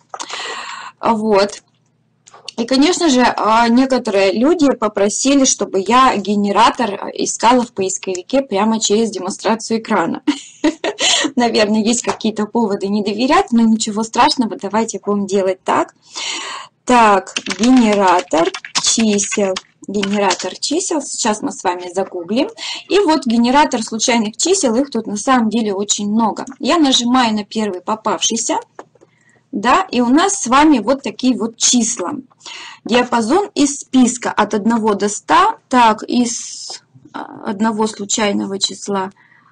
Вот. И, конечно же, некоторые люди попросили, чтобы я генератор искала в поисковике прямо через демонстрацию экрана. Наверное, есть какие-то поводы не доверять, но ничего страшного, давайте будем делать так. Так, генератор чисел. Генератор чисел. Сейчас мы с вами загуглим. И вот генератор случайных чисел, их тут на самом деле очень много. Я нажимаю на первый попавшийся. Да, и у нас с вами вот такие вот числа. Диапазон из списка от 1 до 100. Так, из одного случайного числа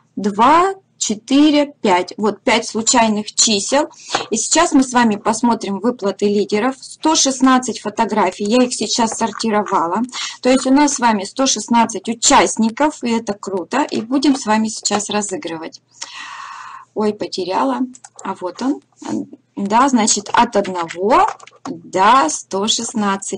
2, 4, 5. Вот 5 случайных чисел. И сейчас мы с вами посмотрим выплаты лидеров. 116 фотографий. Я их сейчас сортировала. То есть у нас с вами 116 участников. И это круто. И будем с вами сейчас разыгрывать. Ой, потеряла. А вот он. Да, значит, от 1 до 116.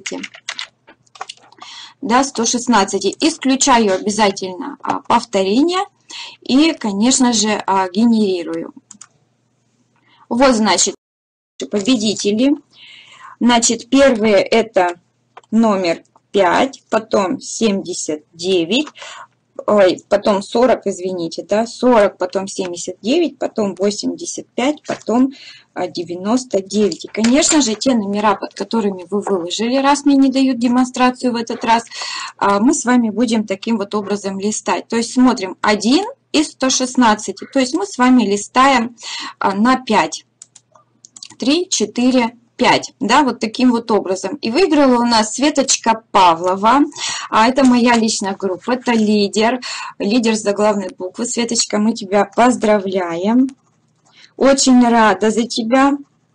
До 116. Исключаю обязательно повторение и, конечно же, генерирую. Вот, значит, победители. Значит, первые это номер 5, потом 79, ой, потом 40, извините, да, 40, потом 79, потом 85, потом 99. И, конечно же, те номера, под которыми вы выложили, раз мне не дают демонстрацию в этот раз, мы с вами будем таким вот образом листать. То есть смотрим 1 из 116. То есть мы с вами листаем на 5. 3, 4, 5, да, вот таким вот образом. И выиграла у нас Светочка Павлова, а это моя личная группа, это лидер с заглавной буквы. Светочка, мы тебя поздравляем, очень рада за тебя.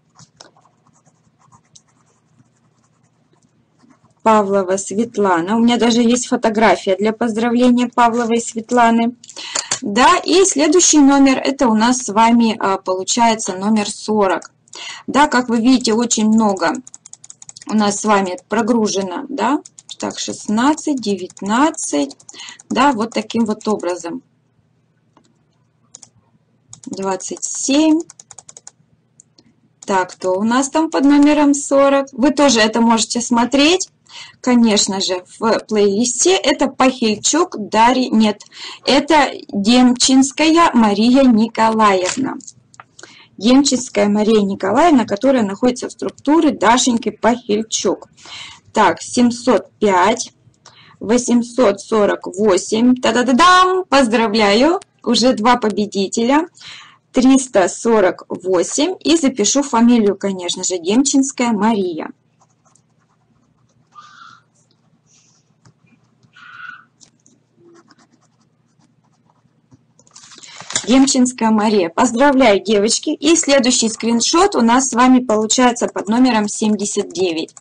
Павлова Светлана, у меня даже есть фотография для поздравления Павловой Светланы. Да, и следующий номер, это у нас с вами получается номер 40. Да, как вы видите, очень много у нас с вами прогружено, да, так, 16, 19, да, вот таким вот образом. 27. Так, кто у нас там под номером 40? Вы тоже это можете смотреть, конечно же, в плейлисте. Это Пахильчук Дарья, нет, это Демчинская Мария Николаевна. Демчинская Мария Николаевна, которая находится в структуре Дашеньки Пахильчук. Так, 705, 848, та-да-да-дам, поздравляю, уже 2 победителя, 348, и запишу фамилию, конечно же, Демчинская Мария. Демчинская Мария. Поздравляю, девочки. И следующий скриншот у нас с вами получается под номером 79.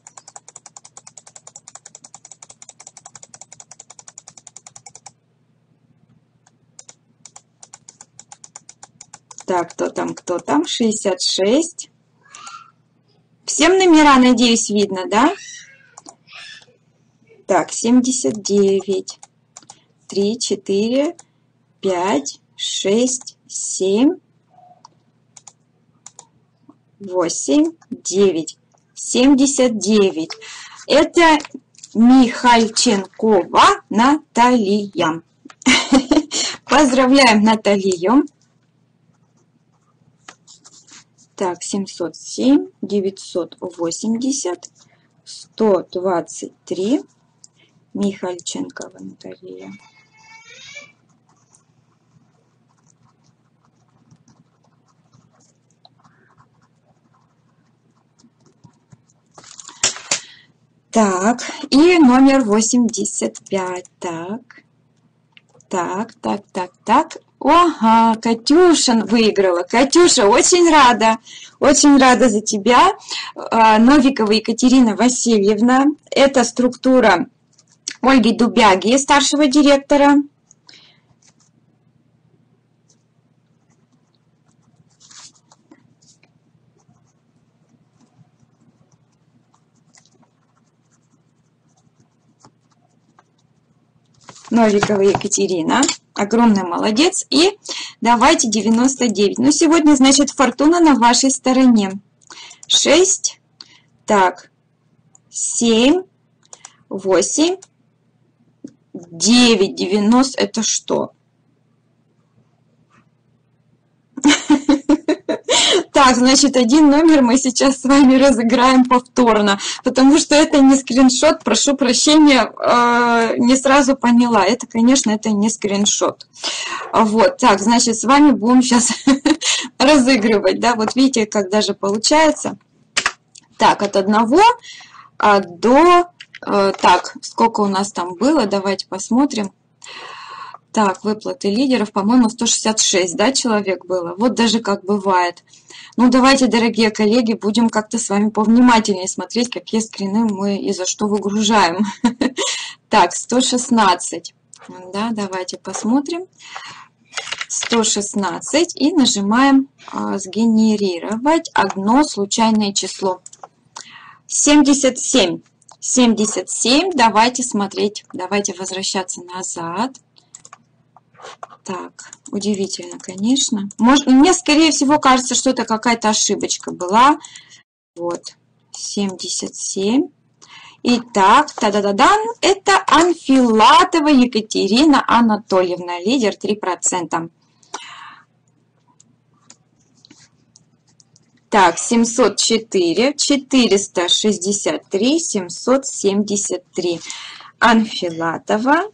Так, кто там? 66. Всем номера, надеюсь, видно, да? Так, 79. 3, 4, 5, 6, 7, 8, 9. 79. Это Михальченкова Наталья. Поздравляем Наталью. Так, 707, 980, 123. Михальченкова Наталья. Так, и номер 85. Так. Ага, Катюша выиграла. Катюша, очень рада за тебя. Новикова Екатерина Васильевна. Это структура Ольги Дубяги, старшего директора. Новикова Екатерина. Огромный молодец. И давайте 99. Ну, сегодня, значит, фортуна на вашей стороне. 6. Так. 7. 8. 9. 90. Это что? Так, значит, один номер мы сейчас с вами разыграем повторно, потому что это не скриншот, прошу прощения, не сразу поняла. Это, конечно, это не скриншот. Вот, так, значит, с вами будем сейчас разыгрывать, да, вот видите, как даже получается. Так, от 1 до, так, сколько у нас там было, давайте посмотрим. Так, выплаты лидеров, по-моему, 166, да, человек было. Вот даже как бывает. Ну, давайте, дорогие коллеги, будем как-то с вами повнимательнее смотреть, какие скрины мы и за что выгружаем. Так, 116. Да, давайте посмотрим. 116 и нажимаем «Сгенерировать одно случайное число». 77. 77. Давайте смотреть, давайте возвращаться назад. Так, удивительно, конечно. Мне, скорее всего, кажется, что это какая-то ошибочка была. Вот, 77. Итак, та-да-да-дан, это Анфилатова Екатерина Анатольевна, лидер 3%. Так, 704, 463, 773. Анфилатова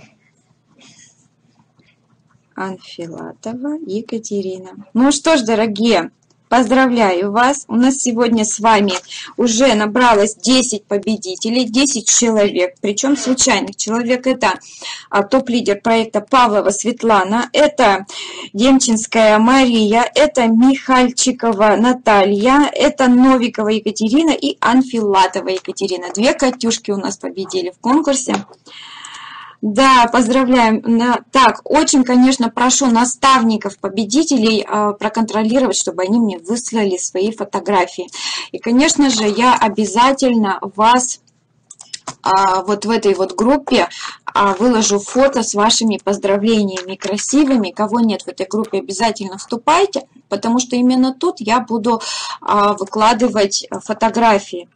Екатерина. Ну что ж, дорогие, поздравляю вас. У нас сегодня с вами уже набралось 10 победителей, 10 человек, причем случайных человек. Это топ-лидер проекта Павлова Светлана, это Демчинская Мария, это Михальчикова Наталья, это Новикова Екатерина и Анфилатова Екатерина. 2 Катюшки у нас победили в конкурсе. Да, поздравляем. Так, очень, конечно, прошу наставников, победителей проконтролировать, чтобы они мне выслали свои фотографии. И, конечно же, я обязательно вас вот в этой вот группе выложу фото с вашими поздравлениями красивыми. Кого нет в этой группе, обязательно вступайте, потому что именно тут я буду выкладывать фотографии.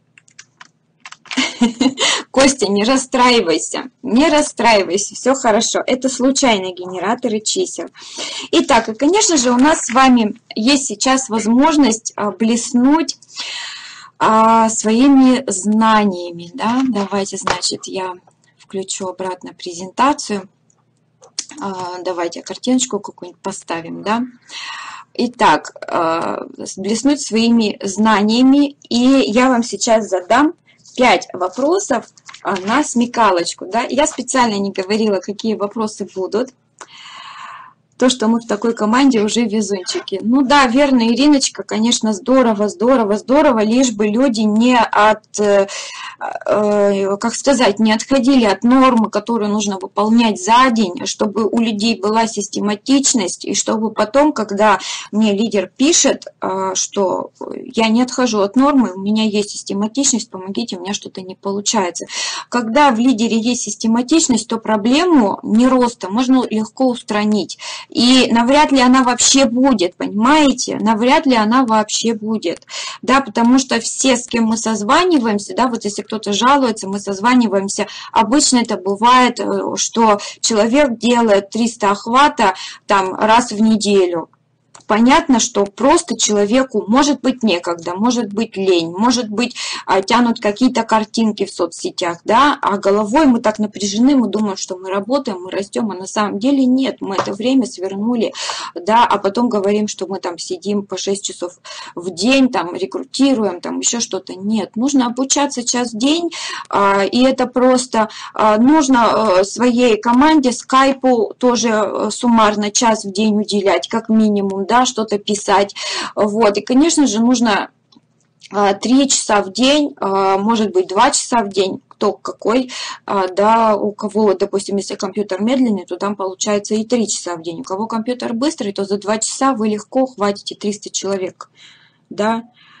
Костя, не расстраивайся, все хорошо. Это случайные генераторы чисел. Итак, и, конечно же, у нас с вами есть сейчас возможность блеснуть своими знаниями. Да? Давайте, значит, я включу обратно презентацию. Давайте картиночку какую-нибудь поставим. Да? Итак, блеснуть своими знаниями. И я вам сейчас задам 5 вопросов на смекалочку. Да? Я специально не говорила, какие вопросы будут. То, что мы в такой команде уже везунчики. Ну да, верно, Ириночка, конечно, здорово, лишь бы люди не не отходили от нормы, которую нужно выполнять за день, чтобы у людей была систематичность, и чтобы потом, когда мне лидер пишет, что я не отхожу от нормы, у меня есть систематичность, помогите, у меня что-то не получается. Когда в лидере есть систематичность, то проблему нероста можно легко устранить. И навряд ли она вообще будет, понимаете? Навряд ли она вообще будет, да, потому что все, с кем мы созваниваемся, да, вот если кто-то жалуется, мы созваниваемся, обычно это бывает, что человек делает 300 охвата там раз в неделю. Понятно, что просто человеку может быть некогда, может быть лень, может быть тянут какие-то картинки в соцсетях, да, а головой мы так напряжены, мы думаем, что мы работаем, мы растем, а на самом деле нет, мы это время свернули, да, а потом говорим, что мы там сидим по 6 часов в день, там рекрутируем, там еще что-то. Нет, нужно обучаться час в день, и это просто нужно своей команде, скайпу тоже суммарно час в день уделять, как минимум, да, что-то писать. Вот. И, конечно же, нужно 3 часа в день, может быть, 2 часа в день, кто какой, да, у кого, допустим, если компьютер медленный, то там получается и 3 часа в день. У кого компьютер быстрый, то за 2 часа вы легко хватите 300 человек, да.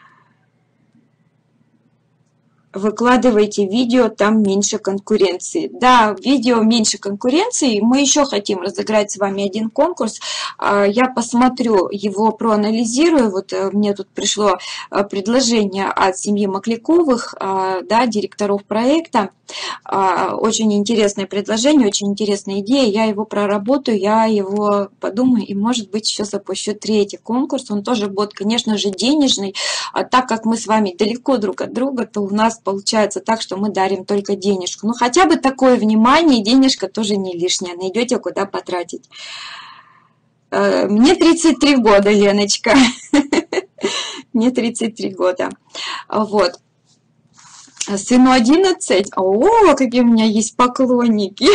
Выкладывайте видео, там меньше конкуренции. Да, видео меньше конкуренции. Мы еще хотим разыграть с вами один конкурс. Я посмотрю его, проанализирую. Вот мне тут пришло предложение от семьи Макляковых, да, директоров проекта. Очень интересное предложение, очень интересная идея. Я его проработаю, я его подумаю и, может быть, еще запущу третий конкурс. Он тоже будет, конечно же, денежный. Так как мы с вами далеко друг от друга, то у нас получается так, что мы дарим только денежку. Ну, хотя бы такое внимание, и денежка тоже не лишняя. Найдете, куда потратить. Мне 33 года, Леночка. Мне 33 года. Вот. Сыну 11. О, какие у меня есть поклонники.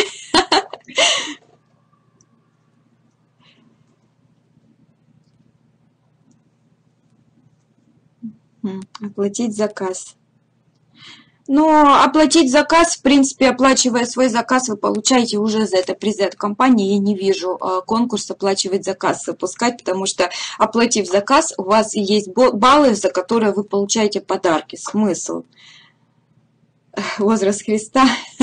Оплатить заказ. Но оплатить заказ, в принципе, оплачивая свой заказ, вы получаете уже за это призы от компании. Я не вижу конкурс оплачивать заказ запускать, потому что, оплатив заказ, у вас есть баллы, за которые вы получаете подарки. Смысл? Возраст Христа.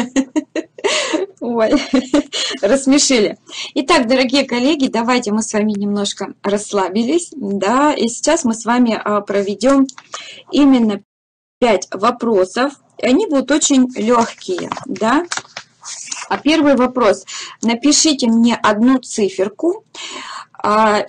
Ой, рассмешили. Итак, дорогие коллеги, давайте мы с вами немножко расслабились, да, и сейчас мы с вами проведем именно 5 вопросов. Они будут очень легкие, да. А первый вопрос. Напишите мне одну циферку так,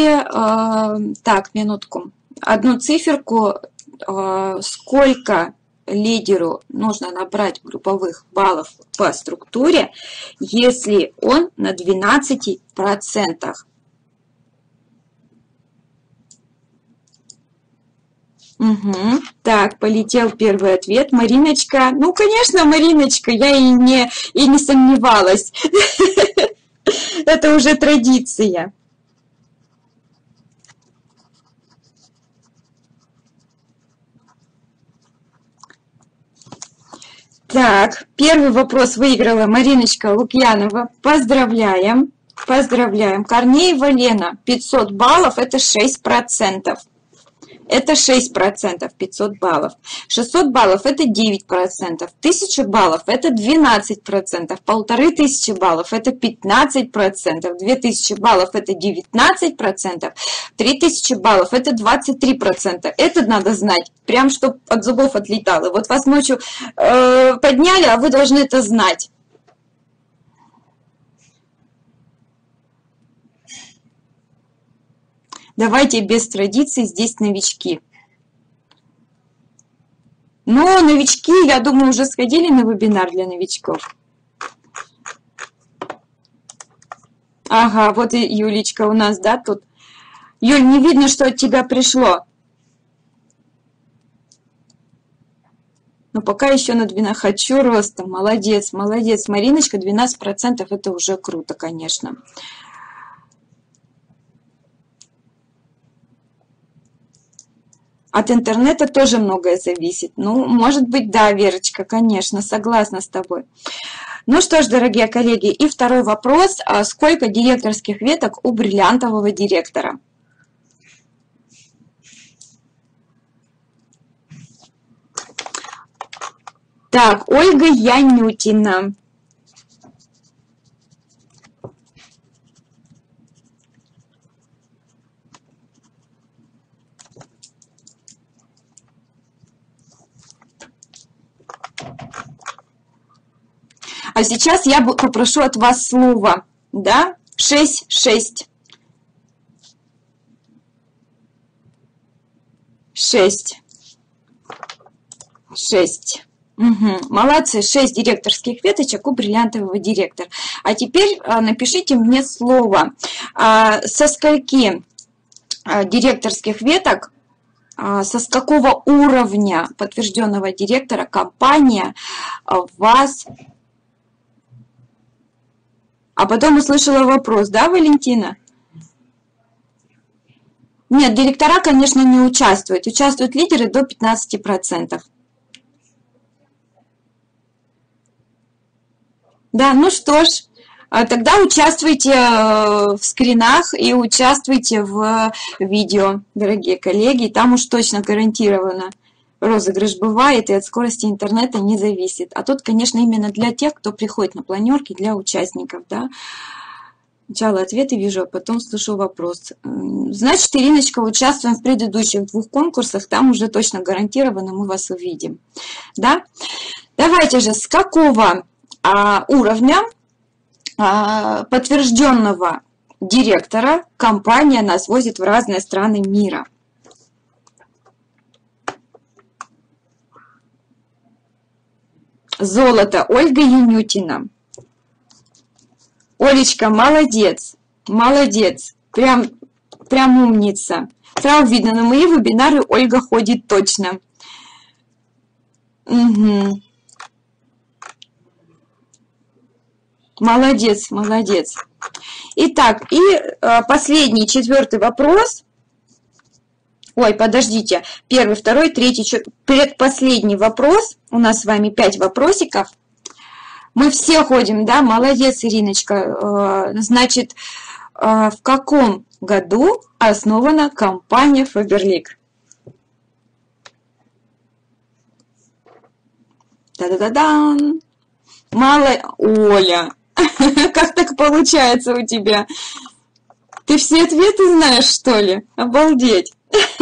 минутку. Одну циферку, сколько лидеру нужно набрать групповых баллов по структуре, если он на 12%. Угу. Так, полетел первый ответ. Мариночка. Ну, конечно, Мариночка, я и не сомневалась. Это уже традиция. Так, первый вопрос выиграла Мариночка Лукьянова. Поздравляем. Поздравляем. Корнеева Лена. 500 баллов, это 6%. Это 6%, 500 баллов. 600 баллов – это 9%. 1000 баллов – это 12%. 1500 баллов – это 15%. 2000 баллов – это 19%. 3000 баллов – это 23%. Это надо знать, прям чтобы от зубов отлетало. Вот вас ночью подняли, а вы должны это знать. Давайте без традиций, здесь новички. Но новички, я думаю, уже сходили на вебинар для новичков. Ага, вот и Юлечка у нас, да, тут. Юль, не видно, что от тебя пришло. Но пока еще на 12. Хочу роста. Молодец, молодец. Мариночка, 12% это уже круто, конечно. От интернета тоже многое зависит. Ну, может быть, да, Верочка, конечно, согласна с тобой. Ну что ж, дорогие коллеги, и второй вопрос. Сколько директорских веток у бриллиантового директора? Так, Ольга Янютина. А сейчас я попрошу от вас слово, да? 6, 6. 6. 6. Угу. Молодцы, 6 директорских веточек у бриллиантового директора. А теперь напишите мне слово. Со скольки директорских веток, со какого уровня подтвержденного директора компания вас... А потом услышала вопрос, да, Валентина? Нет, директора, конечно, не участвуют. Участвуют лидеры до 15%. Да, ну что ж, тогда участвуйте в скринах и участвуйте в видео, дорогие коллеги. Там уж точно гарантированно розыгрыш бывает и от скорости интернета не зависит. А тут, конечно, именно для тех, кто приходит на планерки, для участников, да. Сначала ответы вижу, а потом слышу вопрос. Значит, Ириночка, участвуем в предыдущих 2 конкурсах, там уже точно гарантированно мы вас увидим. Да? Давайте же, с какого уровня подтвержденного директора компания нас возит в разные страны мира? Золото, Ольга Янютина. Олечка, молодец, молодец, прям умница. Сразу видно, на мои вебинары Ольга ходит точно. Угу. Молодец, молодец. Итак, и последний, 4-й вопрос. Ой, подождите. 1, 2, 3, предпоследний вопрос. У нас с вами 5 вопросиков. Мы все ходим, да? Молодец, Ириночка. Значит, в каком году основана компания Faberlic? Та-да-да-дан! Оля, как так получается у тебя? Ты все ответы знаешь, что ли? Обалдеть!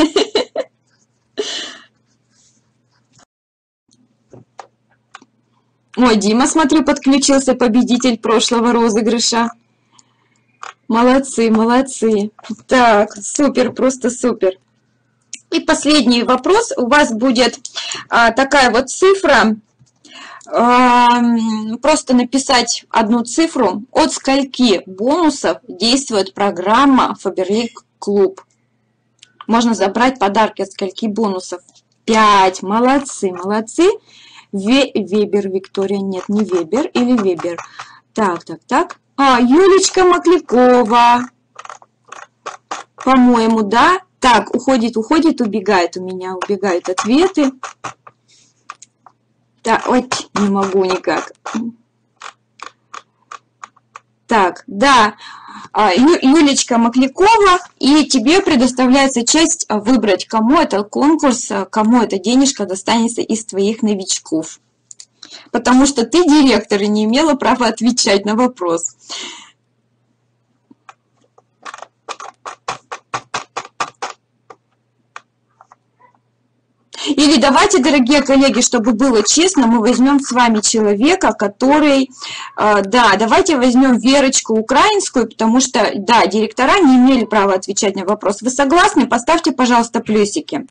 Ой, Дима, смотрю, подключился, победитель прошлого розыгрыша. Молодцы, молодцы. Так, супер, просто супер. И последний вопрос. У вас будет такая вот цифра. Просто написать одну цифру. От скольки бонусов действует программа Faberlic Club? Можно забрать подарки от скольки бонусов? 5. Молодцы, молодцы. Вебер, Виктория, нет, не Вебер или Вебер. Так. Юлечка Маклякова. По-моему, да. Так, уходит, убегает у меня, убегают ответы. Так, ой, не могу никак. Так, да, Юлечка Маклякова, и тебе предоставляется честь выбрать, кому это конкурс, кому эта денежка достанется из твоих новичков. Потому что ты директор и не имела права отвечать на вопрос. Или давайте, дорогие коллеги, чтобы было честно, мы возьмем с вами человека, который... Да, давайте возьмем Верочку украинскую, потому что, да, директора не имели права отвечать на вопрос. Вы согласны? Поставьте, пожалуйста, плюсики.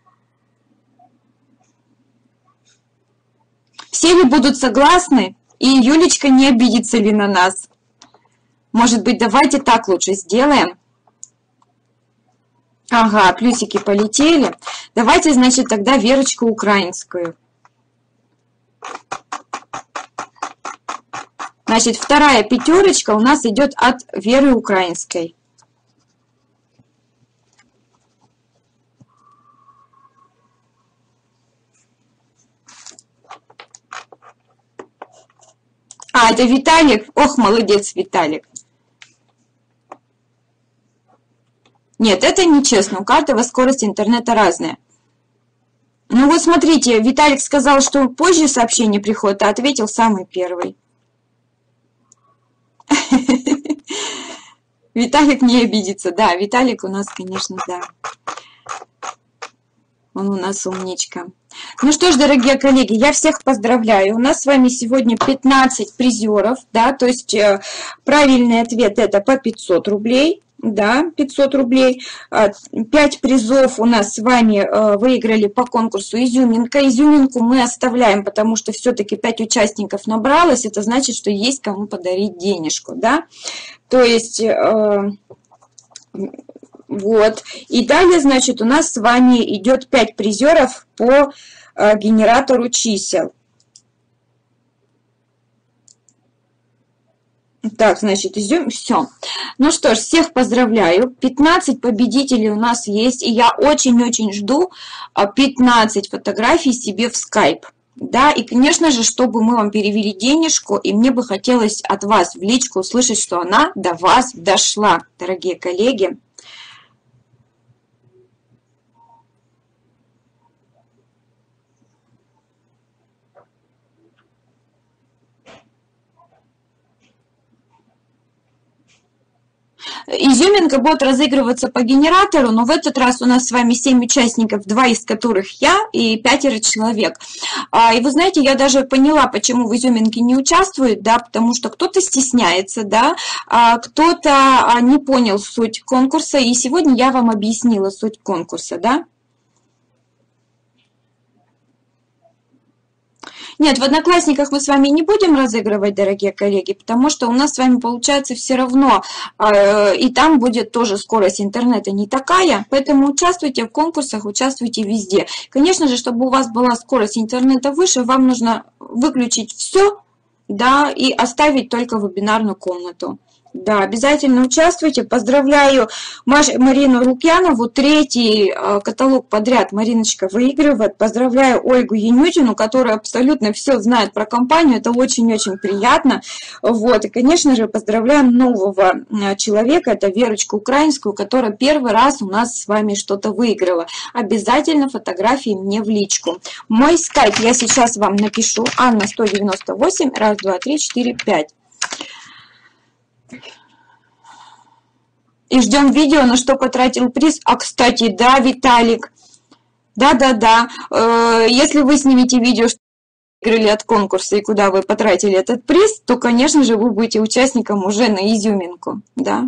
Все ли будут согласны? И Юлечка не обидится ли на нас? Может быть, давайте так лучше сделаем. Ага, плюсики полетели. Давайте, значит, тогда Верочку украинскую. Значит, вторая пятерочка у нас идет от Веры украинской. А, это Виталик. Ох, молодец, Виталик. Нет, это нечестно. У каждого скорость интернета разная. Ну вот смотрите, Виталик сказал, что позже сообщение приходит, а ответил самый первый. Виталик не обидится. Да, Виталик у нас, конечно, да. Он у нас умничка. Ну что ж, дорогие коллеги, я всех поздравляю. У нас с вами сегодня 15 призеров, да, то есть правильный ответ это по 500 рублей. Да, 500 рублей. 5 призов у нас с вами выиграли по конкурсу «Изюминка». Изюминку мы оставляем, потому что все-таки 5 участников набралось. Это значит, что есть кому подарить денежку, да. То есть, вот. И далее, значит, у нас с вами идет 5 призеров по генератору чисел. Так, значит, изюм, все. Ну что ж, всех поздравляю. 15 победителей у нас есть, и я очень-очень жду 15 фотографий себе в Skype. Да, и, конечно же, чтобы мы вам перевели денежку, и мне бы хотелось от вас в личку услышать, что она до вас дошла, дорогие коллеги. Изюминка будет разыгрываться по генератору, но в этот раз у нас с вами 7 участников, 2 из которых я и 5 человек. И вы знаете, я даже поняла, почему в изюминке не участвуют, да, потому что кто-то стесняется, да, кто-то не понял суть конкурса, и сегодня я вам объяснила суть конкурса, да. Нет, в Одноклассниках мы с вами не будем разыгрывать, дорогие коллеги, потому что у нас с вами получается все равно, и там будет тоже скорость интернета не такая, поэтому участвуйте в конкурсах, участвуйте везде. Конечно же, чтобы у вас была скорость интернета выше, вам нужно выключить все, да, и оставить только вебинарную комнату. Да, обязательно участвуйте. Поздравляю Марину Лукьянову. 3-й каталог подряд Мариночка выигрывает. Поздравляю Ольгу Янютину, которая абсолютно все знает про компанию. Это очень-очень приятно. Вот. И, конечно же, поздравляем нового человека. Это Верочку Украинскую, которая первый раз у нас с вами что-то выиграла. Обязательно фотографии мне в личку. Мой скайп я сейчас вам напишу. Анна 198, 1, 2, 3, 4, 5. И ждем видео, на что потратил приз. А, кстати, да, Виталик. Да. Если вы снимете видео, что вы выиграли от конкурса и куда вы потратили этот приз, то, конечно же, вы будете участником уже на изюминку. Да.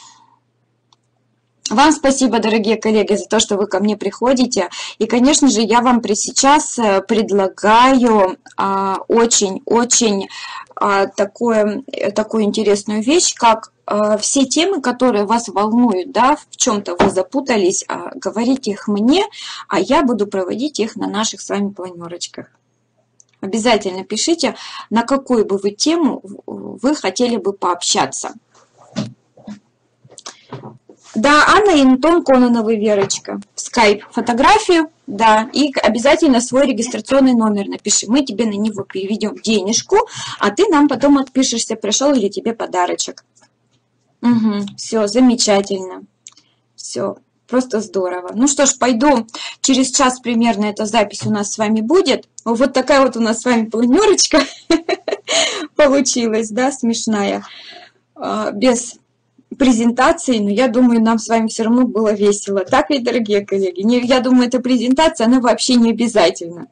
Вам спасибо, дорогие коллеги, за то, что вы ко мне приходите. И, конечно же, я вам сейчас предлагаю очень-очень такую интересную вещь, как все темы, которые вас волнуют, да, в чем-то вы запутались, говорите их мне, а я буду проводить их на наших с вами планерочках. Обязательно пишите, на какую бы вы тему вы хотели бы пообщаться. Да, Анна и Антон Кононовы, Верочка. Скайп, фотографию, да, и обязательно свой регистрационный номер напиши. Мы тебе на него переведем денежку, а ты нам потом отпишешься, пришел ли тебе подарочек. Угу, все, замечательно. Все, просто здорово. Ну что ж, пойду. Через час примерно эта запись у нас с вами будет. Вот такая вот у нас с вами планерочка получилась, да, смешная. Без презентации, но я думаю, нам с вами все равно было весело. Так ведь, дорогие коллеги? Я думаю, эта презентация, она вообще не обязательна.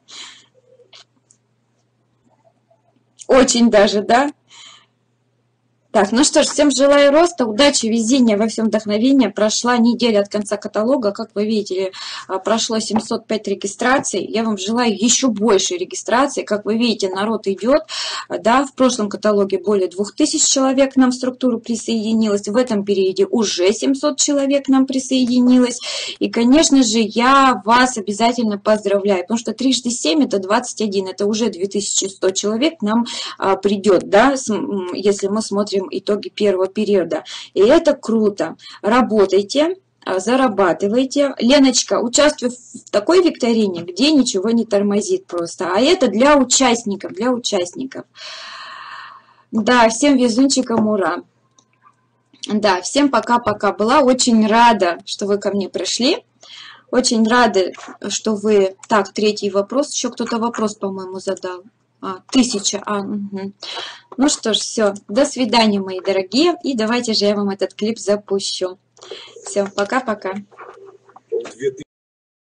Очень даже, да? Так, ну что ж, всем желаю роста, удачи, везения, во всем вдохновения. Прошла неделя от конца каталога, как вы видите, прошло 705 регистраций. Я вам желаю еще больше регистраций. Как вы видите, народ идет. Да, в прошлом каталоге более 2000 человек к нам в структуру присоединилось. В этом периоде уже 700 человек к нам присоединилось. И, конечно же, я вас обязательно поздравляю, потому что 3 × 7 это 21, это уже 2100 человек к нам придет, да, если мы смотрим итоги первого периода. И это круто. Работайте, зарабатывайте. Леночка, участвуй в такой викторине, где ничего не тормозит просто. А это для участников, для участников. Да, всем везунчикам ура. Да, всем пока-пока. Была очень рада, что вы ко мне пришли. Очень рада, что вы... Так, 3-й вопрос. Еще кто-то вопрос, по-моему, задал. 1000. Угу. Ну что ж, все. До свидания, мои дорогие. И давайте же я вам этот клип запущу. Все, пока-пока.